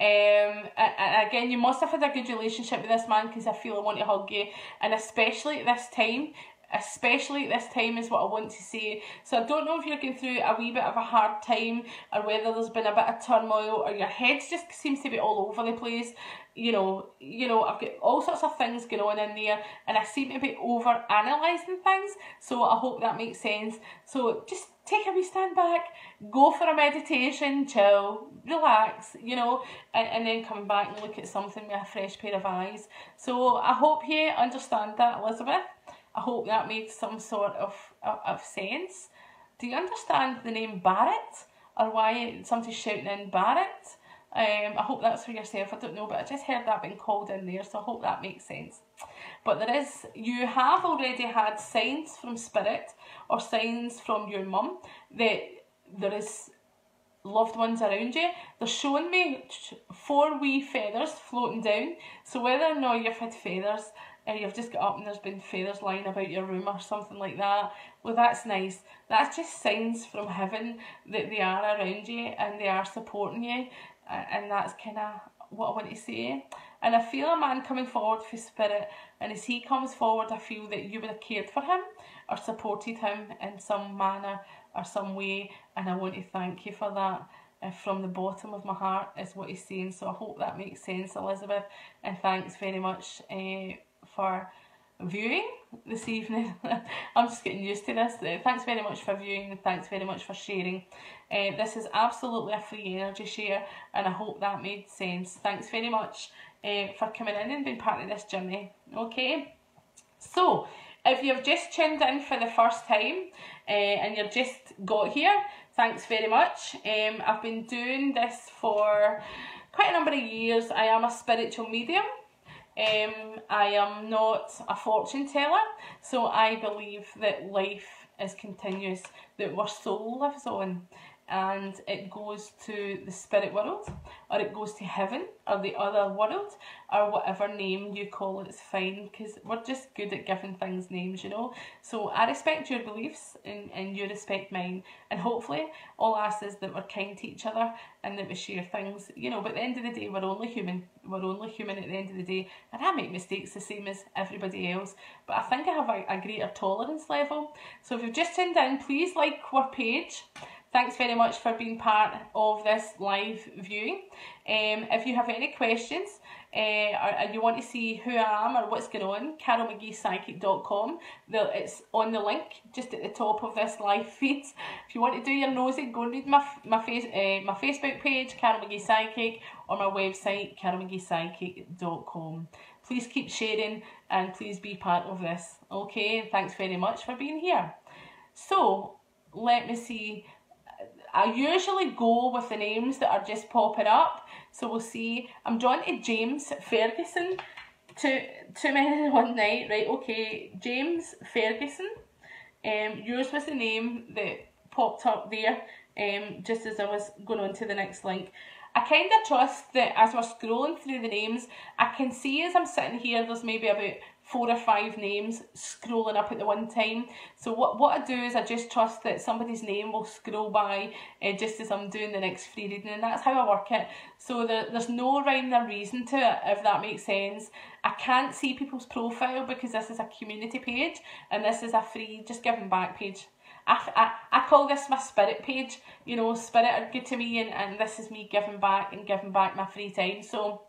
Um, and again, you must have had a good relationship with this man, because I feel I want to hug you. And especially at this time, especially at this time is what I want to say. So I don't know if you're going through a wee bit of a hard time, or whether there's been a bit of turmoil, or your head just seems to be all over the place. You know, you know, I've got all sorts of things going on in there, and I seem to be over analysing things. So I hope that makes sense. So just take a wee stand back, go for a meditation, chill, relax, you know, and, and then come back and look at something with a fresh pair of eyes. So I hope you understand that, Elizabeth. I hope that made some sort of, of, of sense. Do you understand the name Barrett, or why somebody's shouting in Barrett? Um, I hope that's for yourself, I don't know, but I just heard that being called in there, so I hope that makes sense. But there is, you have already had signs from spirit, or signs from your mum, that there is loved ones around you. They're showing me four wee feathers floating down, so whether or not you've had feathers, and you've just got up and there's been feathers lying about your room or something like that, well, that's nice. That's just signs from heaven that they are around you and they are supporting you, and that's kind of what I want to say. And I feel a man coming forward for spirit, and as he comes forward, I feel that you would have cared for him or supported him in some manner or some way, and I want to thank you for that. Uh, from the bottom of my heart is what he's saying. So I hope that makes sense, Elizabeth, and thanks very much uh, for viewing this evening. I'm just getting used to this. Uh, thanks very much for viewing, and thanks very much for sharing. Uh, this is absolutely a free energy share, and I hope that made sense. Thanks very much uh, for coming in and being part of this journey. Okay, so if you've just tuned in for the first time uh, and you've just got here, thanks very much. Um, I've been doing this for quite a number of years. I am a spiritual medium. Um, I am not a fortune teller, so I believe that life is continuous, that our soul lives on. and it goes to the spirit world, or it goes to heaven, or the other world, or whatever name you call it, it's fine, because we're just good at giving things names, you know. So I respect your beliefs, and, and you respect mine, and hopefully all I ask is that we're kind to each other and that we share things, you know. But at the end of the day, we're only human. We're only human at the end of the day, and I make mistakes the same as everybody else, but I think I have a, a greater tolerance level. So if you've just tuned in, please like our page. Thanks very much for being part of this live viewing. Um, if you have any questions, uh, or, or you want to see who I am or what's going on, carol mcgee psychic dot com. It's on the link just at the top of this live feed. If you want to do your nosy, go and read my my face uh, my Facebook page, Carol McGee Psychic, or my website, carol mcgee psychic dot com. Please keep sharing and please be part of this. Okay, thanks very much for being here. So let me see. I usually go with the names that are just popping up. So we'll see. I'm drawn to James Ferguson. Two, two men in one night. Right, okay. James Ferguson. Um, yours was the name that popped up there um, just as I was going on to the next link. I kind of trust that as we're scrolling through the names, I can see as I'm sitting here, there's maybe about four or five names scrolling up at the one time. So what, what I do is I just trust that somebody's name will scroll by uh, just as I'm doing the next free reading, and that's how I work it. So there, there's no rhyme or reason to it, if that makes sense. I can't see people's profile because this is a community page and this is a free just giving back page. I, I, I call this my spirit page, you know, spirit are good to me, and, and this is me giving back and giving back my free time. So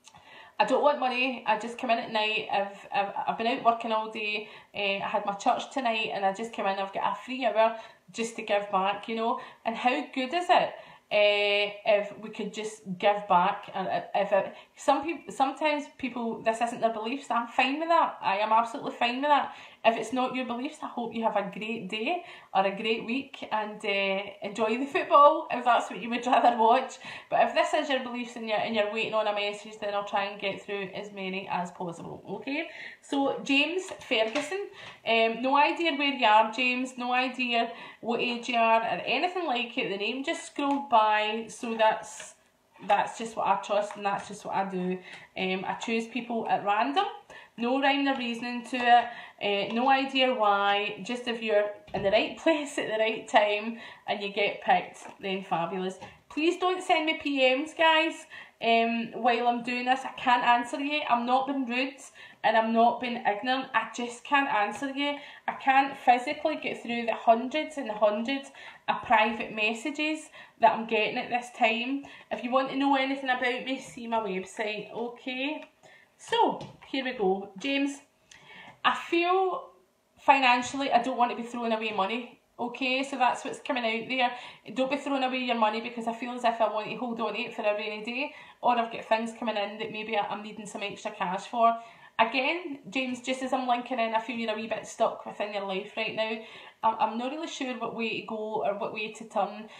I don't want money. I just come in at night. I've, I've, I've been out working all day. Uh, I had my church tonight and I just come in. I've got a free hour just to give back, you know. And how good is it uh, if we could just give back? And if it, some people, sometimes people, this isn't their beliefs. I'm fine with that. I am absolutely fine with that. If it's not your beliefs, I hope you have a great day or a great week and uh, enjoy the football if that's what you would rather watch. But if this is your beliefs and you're, and you're waiting on a message, then I'll try and get through as many as possible, okay? So, James Ferguson, um, no idea where you are, James, no idea what age you are or anything like it. The name just scrolled by, so that's, that's just what I trust and that's just what I do. Um, I choose people at random. No rhyme or reasoning to it, uh, no idea why, just if you're in the right place at the right time and you get picked, then fabulous. Please don't send me P Ms, guys, um, while I'm doing this. I can't answer you. I'm not being rude and I'm not being ignorant. I just can't answer you. I can't physically get through the hundreds and hundreds of private messages that I'm getting at this time. If you want to know anything about me, see my website, okay? So, here we go. James, I feel financially I don't want to be throwing away money, okay? So that's what's coming out there. Don't be throwing away your money because I feel as if I want to hold on to it for a rainy day, or I've got things coming in that maybe I'm needing some extra cash for. Again, James, just as I'm linking in, I feel you're a wee bit stuck within your life right now. I'm, I'm not really sure what way to go or what way to turn.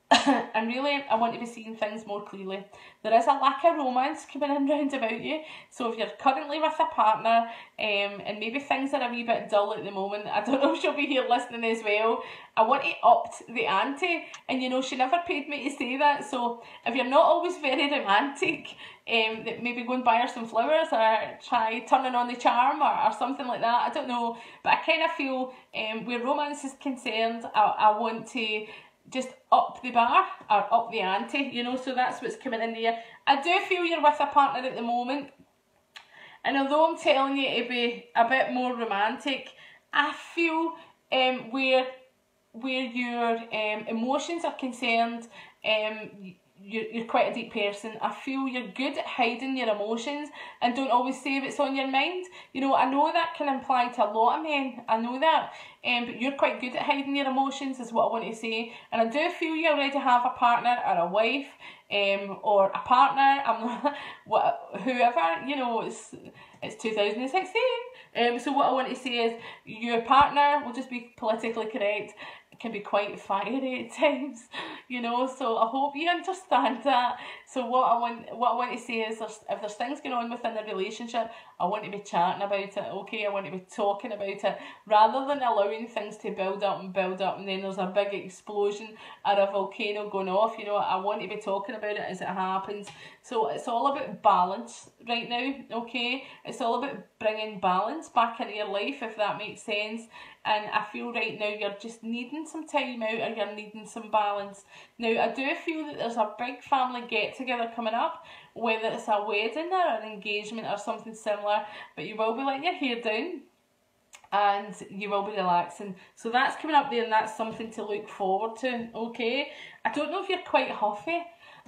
And really, I want to be seeing things more clearly. There is a lack of romance coming in round about you. So if you're currently with a partner, um, and maybe things are a wee bit dull at the moment, I don't know if she'll be here listening as well. I want to up the ante, and you know, she never paid me to say that. So if you're not always very romantic, um, that maybe go and buy her some flowers or try turning on the charm or, or something like that. I don't know, but I kind of feel um, where romance is concerned, I, I want to just up the bar or up the ante, you know, so that's what's coming in there. I do feel you're with a partner at the moment, and although I'm telling you to be a bit more romantic, I feel um, where where your um, emotions are concerned, um, you're, you're quite a deep person. I feel you're good at hiding your emotions and don't always say what's on your mind. You know, I know that can imply to a lot of men, I know that, um, but you're quite good at hiding your emotions is what I want to say. And I do feel you already have a partner or a wife, um, or a partner, I'm not, what, whoever, you know, it's, it's two thousand sixteen. Um, so what I want to say is your partner, will just be politically correct, can be quite fiery at times, you know, so I hope you understand that. So what I want what I want to say is, there's, if there's things going on within the relationship, I want to be chatting about it, okay? I want to be talking about it, rather than allowing things to build up and build up and then there's a big explosion or a volcano going off, you know. I want to be talking about it as it happens. So it's all about balance right now, okay? It's all about bringing balance back into your life, if that makes sense. And I feel right now you're just needing some time out, or you're needing some balance. Now, I do feel that there's a big family get-together coming up, whether it's a wedding or an engagement or something similar, but you will be letting your hair down and you will be relaxing. So that's coming up there, and that's something to look forward to, okay? I don't know if you're quite huffy.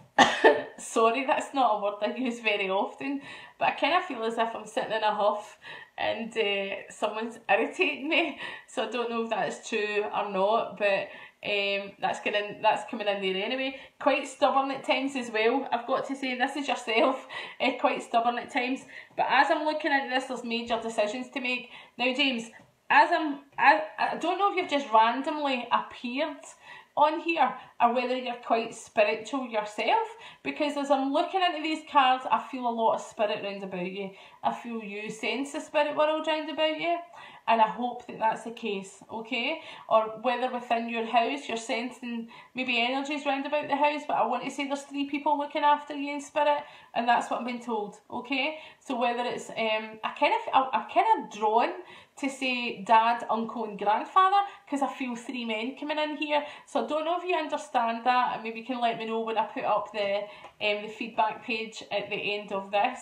Sorry, that's not a word I use very often, but I kind of feel as if I'm sitting in a huff and uh, someone's irritating me. So I don't know if that's true or not, but um, that's getting that's coming in there anyway. Quite stubborn at times as well, I've got to say. This is yourself, uh, quite stubborn at times. But as I'm looking into this, there's major decisions to make. Now, James, as I'm, I, I don't know if you've just randomly appeared on here, or whether you're quite spiritual yourself, because as I'm looking into these cards, I feel a lot of spirit round about you. I feel you sense the spirit world round about you, and I hope that that's the case, okay? Or whether within your house you're sensing maybe energies round about the house, but I want to say there's three people looking after you in spirit, and that's what I'm being told, okay? So whether it's um I kind of I, I'm kind of drawn to say dad, uncle and grandfather, because I feel three men coming in here. So I don't know if you understand that, and maybe you can let me know when I put up the um the feedback page at the end of this.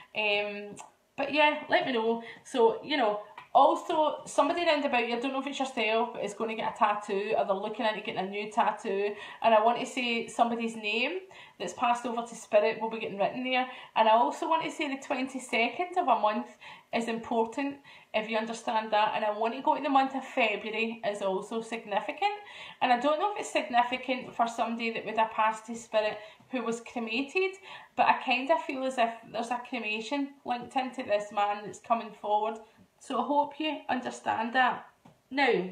Um but yeah, let me know. So, you know, also somebody round about you, I don't know if it's yourself, but is going to get a tattoo, or they're looking into getting a new tattoo, and I want to say somebody's name that's passed over to spirit will be getting written there. And I also want to say the twenty-second of a month is important, if you understand that, and I want to go to the month of February is also significant. And I don't know if it's significant for somebody that would have passed to spirit who was cremated, but I kind of feel as if there's a cremation linked into this man that's coming forward. So I hope you understand that. Now,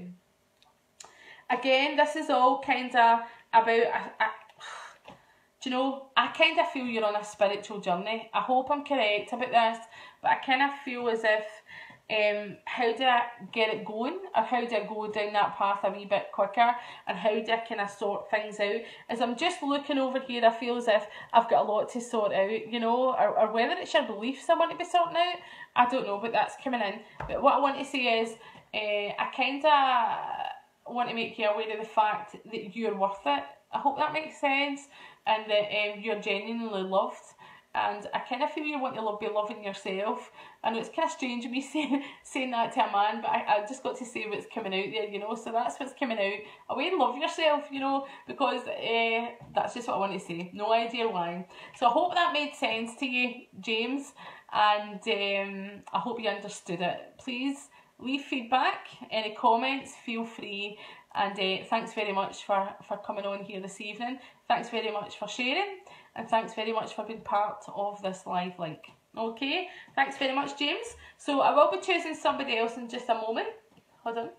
again, this is all kind of about, a, a, do you know, I kind of feel you're on a spiritual journey. I hope I'm correct about this, but I kind of feel as if, um, how do I get it going, or how do I go down that path a wee bit quicker, and how do I kind of sort things out? As I'm just looking over here, I feel as if I've got a lot to sort out, you know, or, or whether it's your beliefs I want to be sorting out, I don't know, but that's coming in. But what I want to say is, uh, I kind of want to make you aware of the fact that you're worth it. I hope that makes sense, and that um, you're genuinely loved. And I kind of feel you want to love, be loving yourself. I know it's kind of strange of me saying, saying that to a man, but I, I just got to say what's coming out there, you know. So that's what's coming out. Away and love yourself, you know, because uh, that's just what I want to say. No idea why. So I hope that made sense to you, James. And um, I hope you understood it. Please leave feedback, any comments, feel free. And uh, thanks very much for, for coming on here this evening. Thanks very much for sharing. And thanks very much for being part of this live link. Okay, thanks very much, James. So I will be choosing somebody else in just a moment. Hold on.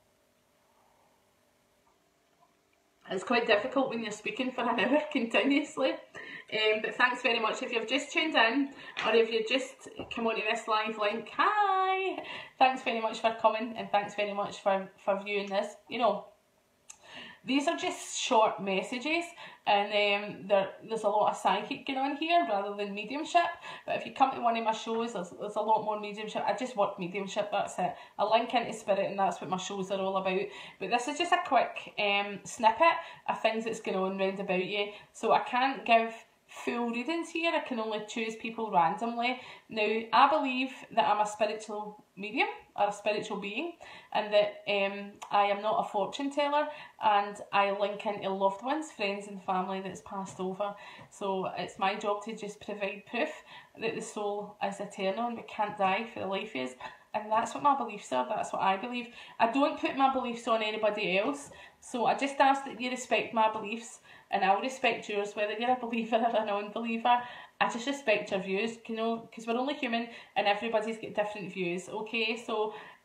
It's quite difficult when you're speaking for an hour continuously. Um, but thanks very much if you've just tuned in, or if you've just come onto this live link. Hi! Thanks very much for coming, and thanks very much for, for viewing this. You know, these are just short messages, and um, there, there's a lot of psychic going on here rather than mediumship. But if you come to one of my shows, there's, there's a lot more mediumship. I just work mediumship, that's it. I link into spirit, and that's what my shows are all about. But this is just a quick um, snippet of things that's going on round about you. So I can't give full readings here. I can only choose people randomly. Now, I believe that I'm a spiritual medium, or a spiritual being, and that um, I am not a fortune teller, and I link into loved ones, friends and family that's passed over. So it's my job to just provide proof that the soul is eternal and we can't die for the life is. And that's what my beliefs are, that's what I believe. I don't put my beliefs on anybody else, so I just ask that you respect my beliefs, and I'll respect yours, whether you're a believer or a non-believer. I just respect your views, you know, because we're only human and everybody's got different views, okay? So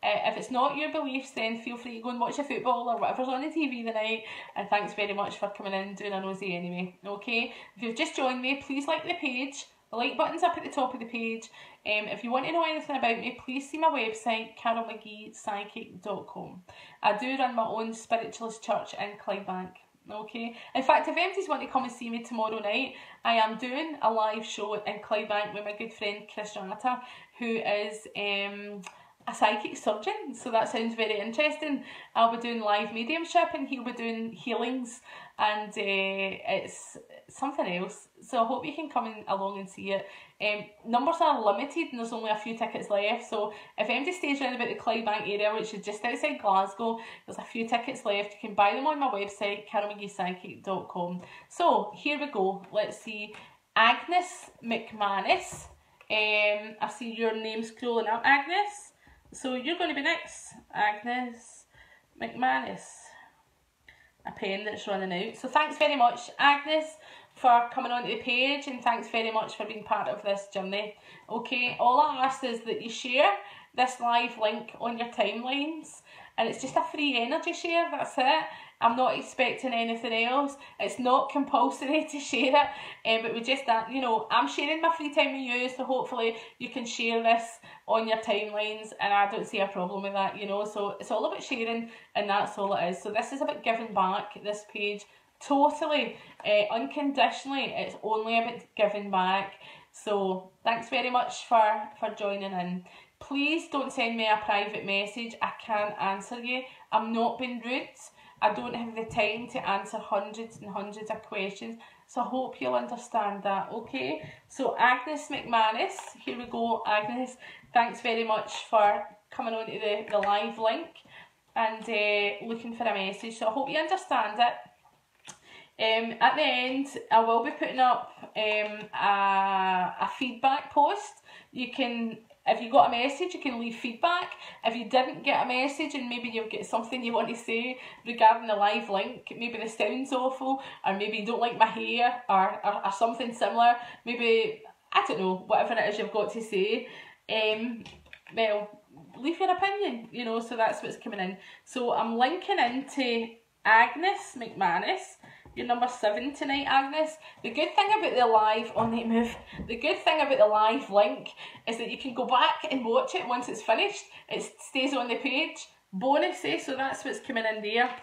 Uh, if it's not your beliefs, then feel free to go and watch the football or whatever's on the T V tonight. And thanks very much for coming in and doing a nosy anyway. Okay, if you've just joined me, please like the page. The like button's up at the top of the page. Um, if you want to know anything about me, please see my website, carol mcgee psychic dot com. I do run my own spiritualist church in Clydebank. Okay, in fact, if anybody's want to come and see me tomorrow night, I am doing a live show in Clydebank with my good friend Chris Rata, who is um, a psychic surgeon, so that sounds very interesting. I'll be doing live mediumship and he'll be doing healings, and uh, it's something else, so I hope you can come in along and see it. Um, numbers are limited and there's only a few tickets left, so if anybody stays around about the Clydebank area, which is just outside Glasgow, there's a few tickets left. You can buy them on my website, carol mcgee psychic dot com. So here we go, let's see. Agnes McManus, um, I see your name scrolling up, Agnes, so you're going to be next. Agnes McManus, a pen that's running out. So thanks very much, Agnes, for coming onto the page, and thanks very much for being part of this journey. Okay, all I ask is that you share this live link on your timelines, and it's just a free energy share, that's it. I'm not expecting anything else. It's not compulsory to share it, um, but we just that, you know, I'm sharing my free time with you, so hopefully you can share this on your timelines, and I don't see a problem with that, you know. So it's all about sharing, and that's all it is. So this is about giving back, this page, totally, uh, unconditionally. It's only about giving back. So thanks very much for, for joining in. Please don't send me a private message. I can't answer you. I'm not being rude. I don't have the time to answer hundreds and hundreds of questions, so I hope you'll understand that, okay? So Agnes McManus, here we go, Agnes. Thanks very much for coming on to the, the live link and uh, looking for a message, so I hope you understand it. Um, at the end, I will be putting up um, a, a feedback post. You can, if you got a message, you can leave feedback. If you didn't get a message and maybe you've got something you want to say regarding the live link, maybe the sound's awful, or maybe you don't like my hair, or, or, or something similar, maybe, I don't know, whatever it is you've got to say, um, well, leave your opinion, you know, so that's what's coming in. So I'm linking into Agnes McManus. You're number seven tonight, Agnes. The good thing about the live, on the move, the good thing about the live link is that you can go back and watch it once it's finished. It stays on the page. Bonus, eh? So that's what's coming in there.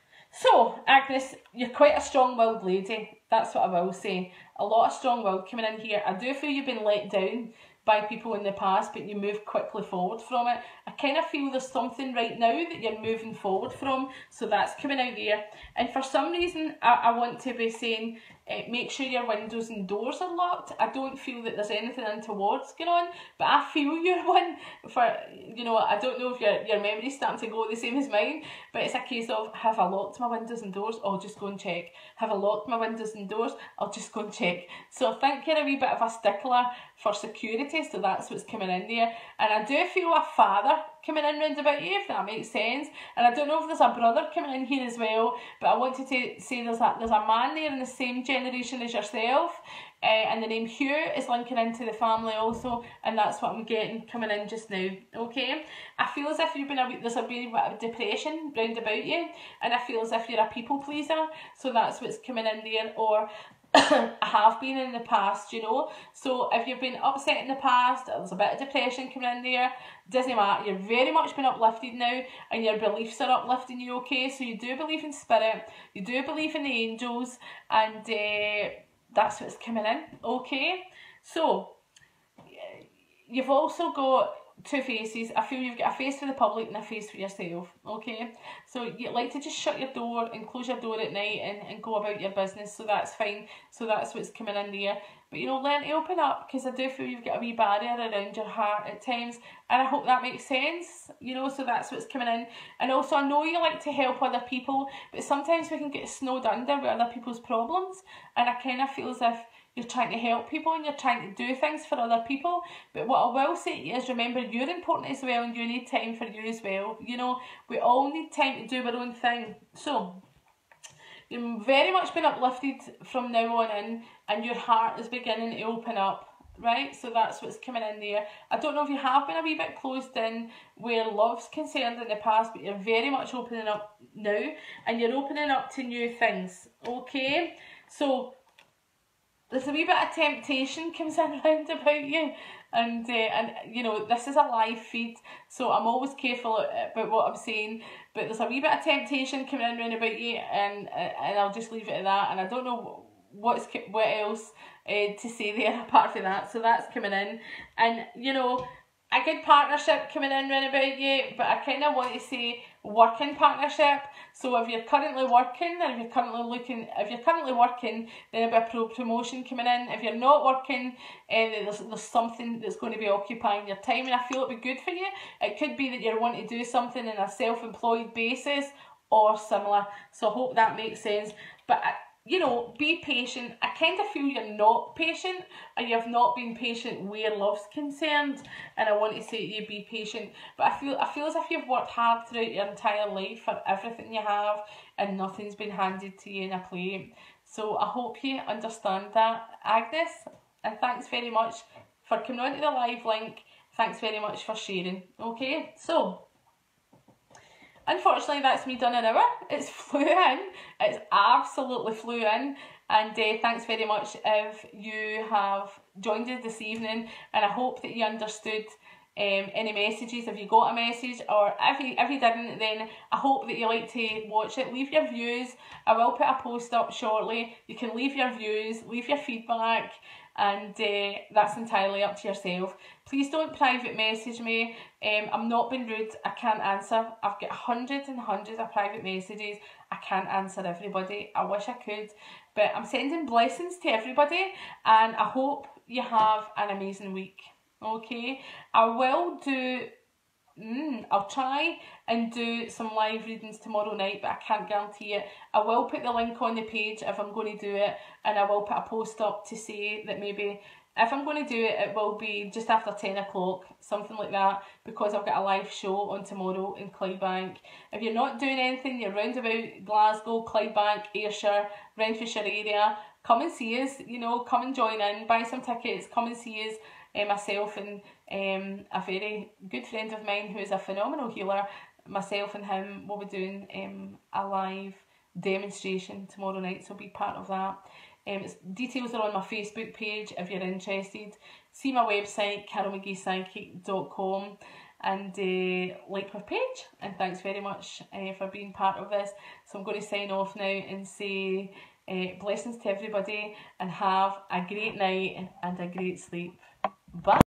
So, Agnes, you're quite a strong-willed lady. That's what I will say. A lot of strong-willed coming in here. I do feel you've been let down by people in the past, but you move quickly forward from it. I kind of feel there's something right now that you're moving forward from, so that's coming out there. And for some reason, I, I want to be saying, uh, make sure your windows and doors are locked. I don't feel that there's anything untowards going on, but I feel you're one for, you know, I don't know if your, your memory's starting to go the same as mine, but it's a case of, have I locked my windows and doors? I'll just go and check. Have I locked my windows and doors? I'll just go and check. So I think you're a wee bit of a stickler for security, so that's what's coming in there. And I do feel a father coming in round about you, if that makes sense. And I don't know if there's a brother coming in here as well, but I wanted to say there's a, there's a man there in the same generation as yourself, uh, and the name Hugh is linking into the family also, and that's what I'm getting coming in just now, okay? I feel as if you've been a wee, there's a wee bit of depression round about you, and I feel as if you're a people pleaser, so that's what's coming in there, or I have been in the past, you know. So if you've been upset in the past, there's a bit of depression coming in there, doesn't matter, you're very much been uplifted now, and your beliefs are uplifting you, okay? So you do believe in spirit, you do believe in the angels, and uh, that's what's coming in, okay? So you've also got two faces. I feel you've got a face for the public and a face for yourself, okay? So you like to just shut your door and close your door at night and, and go about your business, so that's fine. So that's what's coming in there. But, you know, learn to open up, because I do feel you've got a wee barrier around your heart at times, and I hope that makes sense, you know, so that's what's coming in. And also, I know you like to help other people, but sometimes we can get snowed under with other people's problems, and I kind of feel as if you're trying to help people and you're trying to do things for other people. But what I will say to you is, remember, you're important as well, and you need time for you as well. You know, we all need time to do our own thing. So you've very much been uplifted from now on in, and your heart is beginning to open up. right? So that's what's coming in there. I don't know if you have been a wee bit closed in where love's concerned in the past, but you're very much opening up now, and you're opening up to new things, okay? So there's a wee bit of temptation comes in round about you, and uh, and you know, this is a live feed, so I'm always careful about what I'm saying, but there's a wee bit of temptation coming in round about you, and and I'll just leave it at that. And I don't know what's what else uh, to say there apart from that. So that's coming in, and you know, a good partnership coming in round about you, but I kind of want to say working partnership. So if you're currently working, and if you're currently looking, if you're currently working, then there'll be a pro promotion coming in. If you're not working, uh, there's, there's something that's going to be occupying your time, and I feel it'll be good for you. It could be that you're wanting to do something in a self-employed basis or similar. So I hope that makes sense. But I, you know, be patient. I kind of feel you're not patient, or you have not been patient where love's concerned, and I want to say to you, be patient. But I feel I feel as if you've worked hard throughout your entire life for everything you have, and nothing's been handed to you in a plate. So I hope you understand that, Agnes, and thanks very much for coming on to the live link. Thanks very much for sharing. Okay, so unfortunately, that's me done an hour. It's flew in. It's absolutely flew in. And uh, thanks very much if you have joined us this evening. And I hope that you understood um, any messages, if you got a message. Or if you, if you didn't, then I hope that you like to watch it. Leave your views. I will put a post up shortly. You can leave your views, leave your feedback. And uh, that's entirely up to yourself. Please don't private message me. Um, I'm not being rude. I can't answer. I've got hundreds and hundreds of private messages. I can't answer everybody. I wish I could. But I'm sending blessings to everybody, and I hope you have an amazing week. Okay? I will do... Mm, I'll try and do some live readings tomorrow night, but I can't guarantee it. I will put the link on the page if I'm going to do it, and I will put a post up to say that maybe if I'm going to do it, it will be just after ten o'clock, something like that, because I've got a live show on tomorrow in Clydebank. If you're not doing anything, you're round about Glasgow, Clydebank, Ayrshire, Renfrewshire area, come and see us, you know, come and join in, buy some tickets, come and see us. Uh, myself and um, a very good friend of mine who is a phenomenal healer, myself and him will be doing um, a live demonstration tomorrow night, so be part of that. Um, it's, details are on my Facebook page if you're interested. See my website, carol mcgee psychic dot com, and uh, like my page. And thanks very much uh, for being part of this. So I'm going to sign off now and say uh, blessings to everybody, and have a great night and a great sleep. Bye.